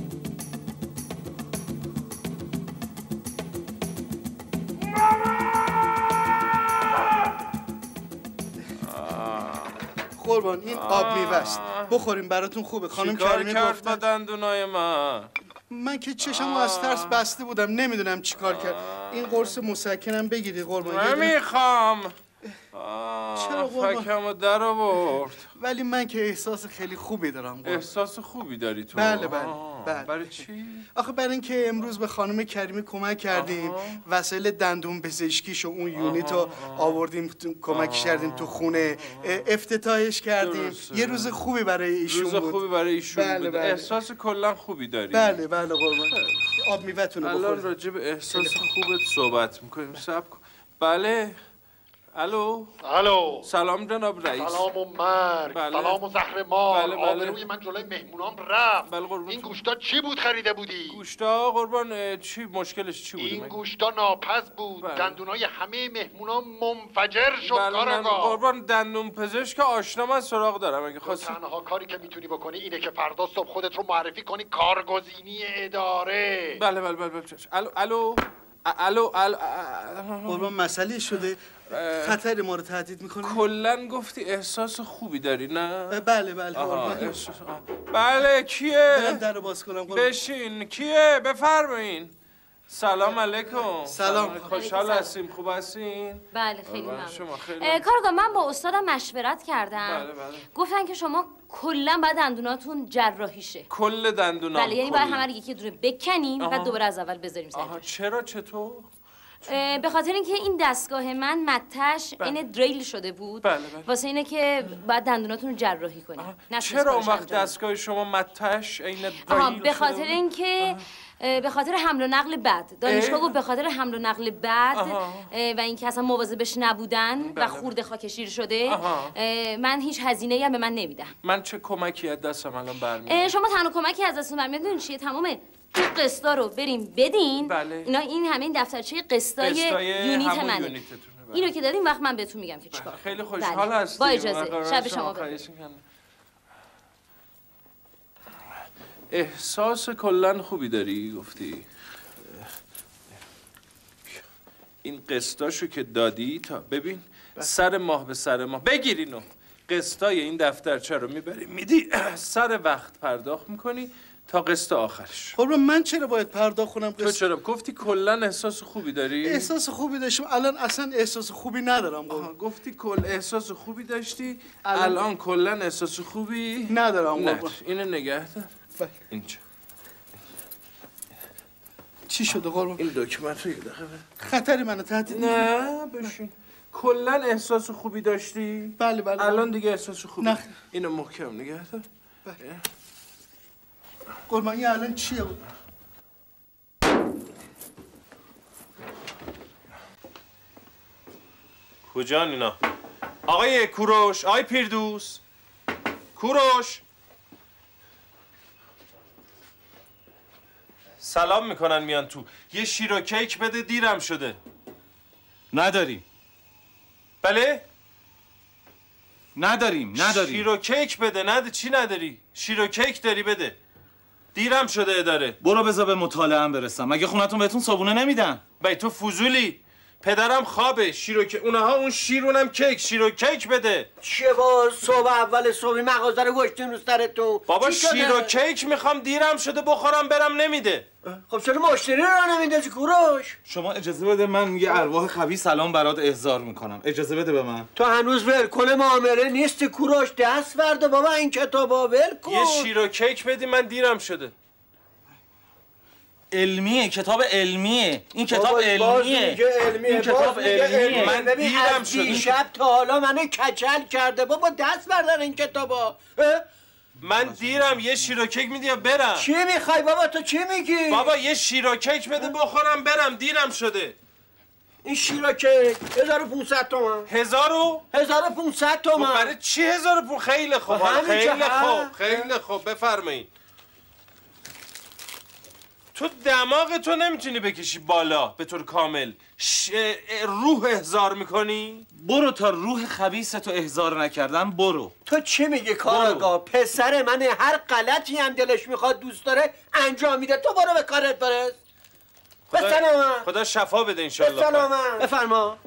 قربان این آب میوه است. بخوریم براتون خوبه. خانم چیکار کریمی کرد گفت با دندونای من؟ من که چشمو از ترس بسته بودم نمیدونم چیکار کرد. این قرص مسکنم بگیرید قربان. یه دونه- نمیخوام. چرا قربان؟ فکمو در آورد. ولی من که احساس خیلی خوبی دارم قربان. احساس خوبی داری تو؟ بله بله آه، بله. برای چی؟ آخه برای اینکه امروز به خانم کریمی کمک کردیم، وسایل دندون پزشکیش و اون یونیت رو آوردیم تو- کمکش کردیم تو خونه، اه، افتتاحش کردیم. درسته. یه روز خوبی برای ایشون روز بود. خوبی برای ایشون بله، بود. بله. احساس کلا خوبی داری. بله بله قربان. آب میوه‌تون رو الان بخورید. راجع به احساس خوبت صحبت میکنیم. صبر کن. بله. الو. الو. سلام جناب رئیس. سلام و مرگ. بله. سلام و زهر مار. بله، بله. آبروی من جلوی مهمونام رفت. بله قربان. این گوشتا چی بود خریده بودی؟ گوشتا قربان اه، چی مشکلش چی بود؟ این گوشتا ناپز بود. بله. دندونای همه مهمونام منفجر شد. بله من کاراگاه. قربان دندون پزشک آشنا من سراغ دارم اگه خواستی. تنها کاری که میتونی بکنی اینه که فردا صبح خودت رو معرفی کنی کارگزینی اداره. بله بله بله بله. الو الو الو الو قربان مسئله شده. خطر ما رو تهدید میکنه. کلا گفتی احساس خوبی داری نه؟ بله بله آها، قربان. احساس- آه. بله کیه؟ برم در رو باز کنم قربان. بشین کیه؟ بفرمایین. سلام علیکم. سلام. خوشحال هستیم. خوب هستین؟ بله خیلی ممنون. شما خیلی کارگاه من با استادم مشورت کردم. بله بله. گفتن که شما کلا باید دندوناتون جراحی شه. کل دندونا. بله یعنی باید همه رو یکی دونه بکنیم آها. بعد دوباره از اول بذاریم سر آها چرا چطور؟ به خاطر اینکه این دستگاه من متش بله. این دریل شده بود. بله بله. واسه اینه که باید دندوناتون رو جراحی کنیم. چرا اون وقت دستگاه شما متش عین آها دریل به شده خاطر بود؟ اینکه به خاطر حمل و نقل بد دانشگاه گفت به خاطر حمل و نقل بد آها. و اینکه اصلا مواظبش نبودن بله. و خورده خاکشیر شده آها. من هیچ هزینه‌ای هم به من نمیدم. من چه کمکی از دستم الان برمیاد؟ شما تنها کمکی از دستتون برمیاد میدونید چیه؟ تمام این قسطا رو بریم بدین. بله. اینا این همه این دفترچه قسطای یونیت منه. بله. اینو که دادیم وقت من بهتون میگم که چیکار. خیلی خوشحال بله. هستیم. با اجازه شب شما بخیر. احساس کلا خوبی داری گفتی. این قسطاشو که دادی تا ببین سر ماه به سر ماه بگیر اینو. قسطای این دفترچه رو میبری میدی سر وقت پرداخت میکنی تا قسط آخرش. خب من چرا باید پرداخت کنم قسط؟ تو چرا گفتی کلا احساس خوبی داری؟ احساس خوبی داشتم الان اصلا احساس خوبی ندارم. آها گفتی کل احساس خوبی داشتی الان, الان کلا احساس خوبی ندارم. نه اینو نگه دار. اینجا چی شده قربان؟ این دکمنت رو یه دقیقه خطری منو تهدید نه بشین. کلا احساس خوبی داشتی؟ بله بله. الان دیگه احساس خوبی نه. اینو محکم نگه دار. بله. قربان این الان چیه؟ کجان اینا؟ آقای کوروش، آقای پیردوس، کوروش سلام میکنن میان تو. یه شیر و کیک بده دیرم شده. نداریم. بله؟ نداریم نداریم. شیر و کیک بده. نده چی نداری؟ شیر و کیک داری بده. دیرم شده اداره. برو بذار به مطالعه‌ام برسم. مگه خونتون بهتون صابونه نمیدن؟ بای تو فضولی. پدرم خوابه. شیر و کیک اونها اون شیر اونم کیک. شیر و کیک بده. چه با صبح اول صبحی مغازه رو گشتین رو سرتون؟ بابا شیر و کیک میخوام دیرم شده بخورم برم نمیده. خب چرا مشتری رو نمیندازی کوروش؟ شما اجازه بده من یه ارواح خبیث سلام برات احضار میکنم. اجازه بده به من. تو هنوز ولکن معامله نیستی کوروش. دست برده بابا این کتابا ول کن. یه شیر و کیک بدی من دیرم شده. علمیه کتاب علمیه این کتاب علمیه علمیه این کتاب علمیه من دیرم شده. دیشب تا حالا منو کچل کرده بابا دست بردن این کتابا. من دیرم یه شیر و کیک میدی یا برم؟ چی میخوای بابا تو چی میگی؟ بابا یه شیر و کیک بده بخورم برم دیرم شده. این شیر و کیک هزار و پونصد تومن. هزار و؟ هزار و پونصد تومن. برای چی هزار و پون؟ خیلی خوب خیلی خوب خیلی خوب بفرمایید. تو دماغ تو نمیتونی بکشی بالا به طور کامل. ش... روح احضار میکنی؟ برو تا روح خبیث تو احضار نکردم برو. تو چی میگی کاراگاه؟ پسر من هر غلطی هم دلش میخواد دوست داره انجام میده. تو برو به کارت برس. خدا... به سلامت. خدا شفا بده انشالله. به سلامت. بفرما.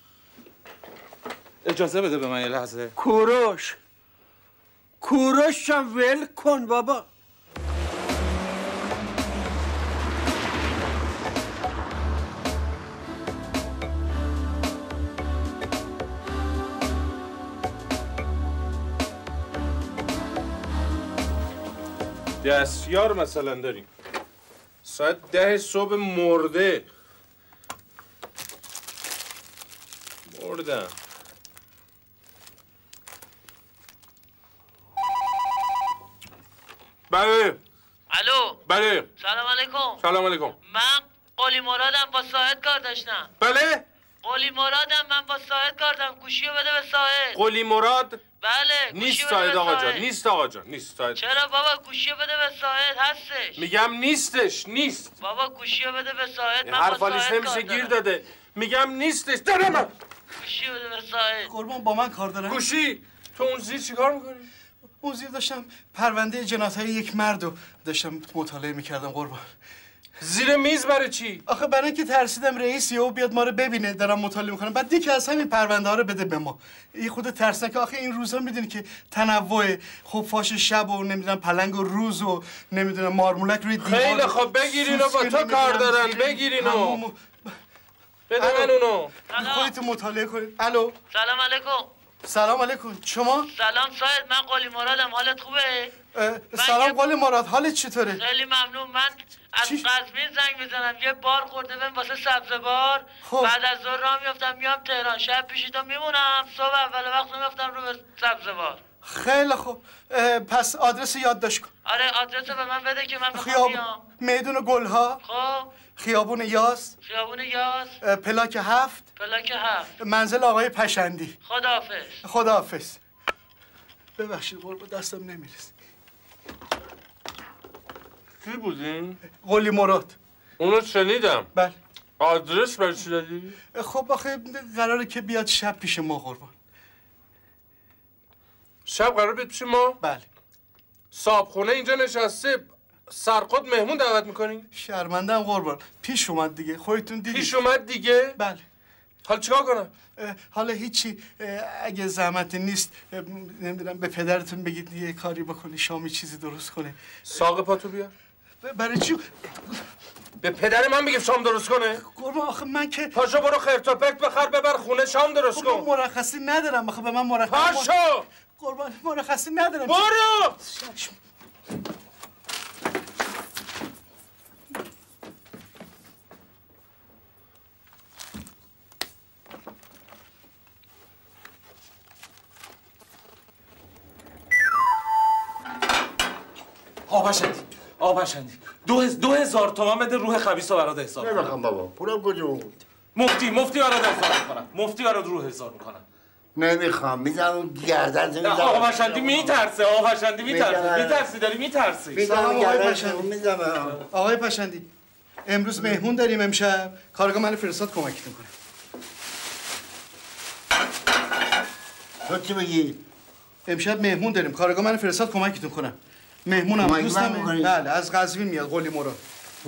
اجازه بده به من یه لحظه. کوروش کوروش هم ول کن بابا. دستیار مثلا داریم ساعت ده صبح مرده مردم. بله الو بله سلام علیکم. سلام علیکم. من قلی مرادم با ساعد کار داشتم. بله قلی مرادم من با ساعد کار داشتم. گوشیو بده به ساعد. قلی مراد بله نیست ساعد آقا جان نیست آقا جان نیست ساعد. چرا بابا گوشیو بده به ساعد هستش. میگم نیستش نیست. بابا گوشیو بده به ساعد من هر با فالیش ساعد نمیشه گیر داده. میگم نیستش دارم من. گوشیو بده به ساعد. قربان با من کار دارم. گوشی تو اون زیر چیکار میکنی؟ اون زیر داشتم پرونده جنایت های یک مرد رو داشتم مطالعه میکردم قربان. زیر میز برای چی؟ آخه برای اینکه ترسیدم رئیس یهو بیاد ما رو ببینه دارم مطالعه میکنم بعد یکی از همین پرونده ها رو بده به ما. این خود ترسناک. آخه این روزا میدونی که تنوع خفاش شب و نمیدونم پلنگ و روز و نمیدونم مارمولک روی دیوار. خیلی خب بگیرینو با تو کار دارن بگیرینو. بده من اونو. خودت مطالعه کنید. الو. سلام علیکم. سلام علیکم. شما؟ سلام ساید، من قلی مرادم. حالت خوبه؟ سلام قلی مراد، حالت چطوره؟ خیلی ممنون. من از قزوین زنگ میزنم، یه بار خورده بهم واسه سبزوار. خب. بعد از ظهر راه میافتم میام تهران، شب پیشیتون میمونم، صبح اول وقت میافتم رو به سبزوار. خیلی خوب. پس آدرس یادداشت کن. آره آدرس به من بده که من میخوام خیاب... بیام. میدون گلها. خب. خیابون یاس. خیابون یاس. پلاک هفت. پلاک هفت. منزل آقای پشندی. خداحافظ. خداحافظ. ببخشید قربون دستم نمیرسه. کی بودین؟ قلی مراد. اونو شنیدم. بله. آدرس برای چی دادی؟ خب آخه قراره که بیاد شب پیش ما قربان. شب قرار بیاد پیش ما؟ بله. صابخونه اینجا نشسته سرخود مهمون دعوت میکنی؟ شرمندم قربان. پیش اومد دیگه. خودتون دیدید. پیش اومد دیگه؟ بله. حالا چیکار کنم؟ حالا هیچی. اگه زحمت نیست نمیدونم به پدرتون بگید یه کاری بکنه شامی چیزی درست کنه. ساق پاتو بیار. برای چی؟ به پدر من بگم شام درست کنه؟ قربان آخه من که پاشو برو خرت و پرت بخر ببر خونه شام درست کن. مرخصی ندارم. آخه به من مرخصی. پاشو. قربان مرخصی ندارم. برو. آقا پشندی آقا پشندی دو, هز... دو هزار تومن بده روح خبیث رو برات حساب کنم. نمیخوام بابا پولم کجا بود؟ مفتی مفتی برات حساب میکنم. مفتی برات روح حساب میکنم. نمیخوام میزنم گردن میزنم. آقا پشندی میترسه. آقا پشندی میترسه. میترسی داری میترسی. سلام آقای پشندی. آقای پشندی امروز مهمون داریم امشب. کارگاه من فرستاد کمکتون کنه. تو چی بگی؟ امشب مهمون داریم. کارگاه من فرستاد کمکتون کنم. مهمونم دوستمه. بله از قزوین میاد قلی مراد.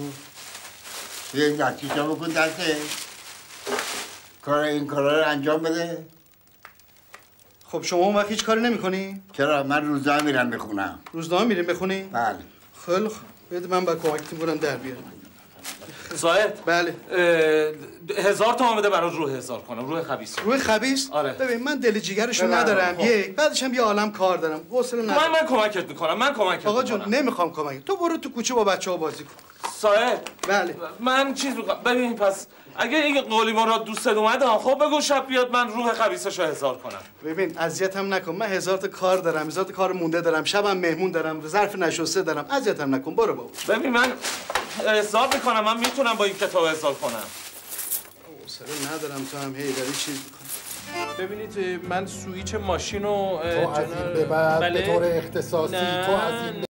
یه دستیشا بکن دسته کار این کارا رو انجام بده. خب شما اون وقت هیچ کاری نمی‌کنی؟ چرا من روزنامه میرم میخونم. روزنامه میریم بخونی؟ بله. خیلی خوب. بده من با کمکتون کنم در بیارم. زاهد. بله. هزار تومن بده برای روح حساب کنم. روح خبیث. روح خبیث؟ آره. ببین من دل جیگرشو ندارم. خب. یک بعدش هم یه عالم کار دارم. حوصله ندارم. من من کمکت میکنم. من کمکت آقا میکنم. جون نمیخوام کمک. تو برو تو کوچه با بچه‌ها بازی کن. صاحب. بله. من چیز میکنم. ببین پس اگه این قلی مراد دوست اومد خب بگو شب بیاد من روح خبیثشو هزار کنم. ببین اذیتم نکن. من هزار تا کار دارم. هزار تا کار مونده دارم. شبم مهمون دارم. ظرف نشسته دارم. اذیتم نکن. برو بابا. ببین من حساب میکنم. من میتونم با این کتاب حساب کنم. حوصله ندارم تو هم هی داری چیز میکنی. ببینید من سویچ ماشین رو تو از این به بعد به طور اختصاصی تو از این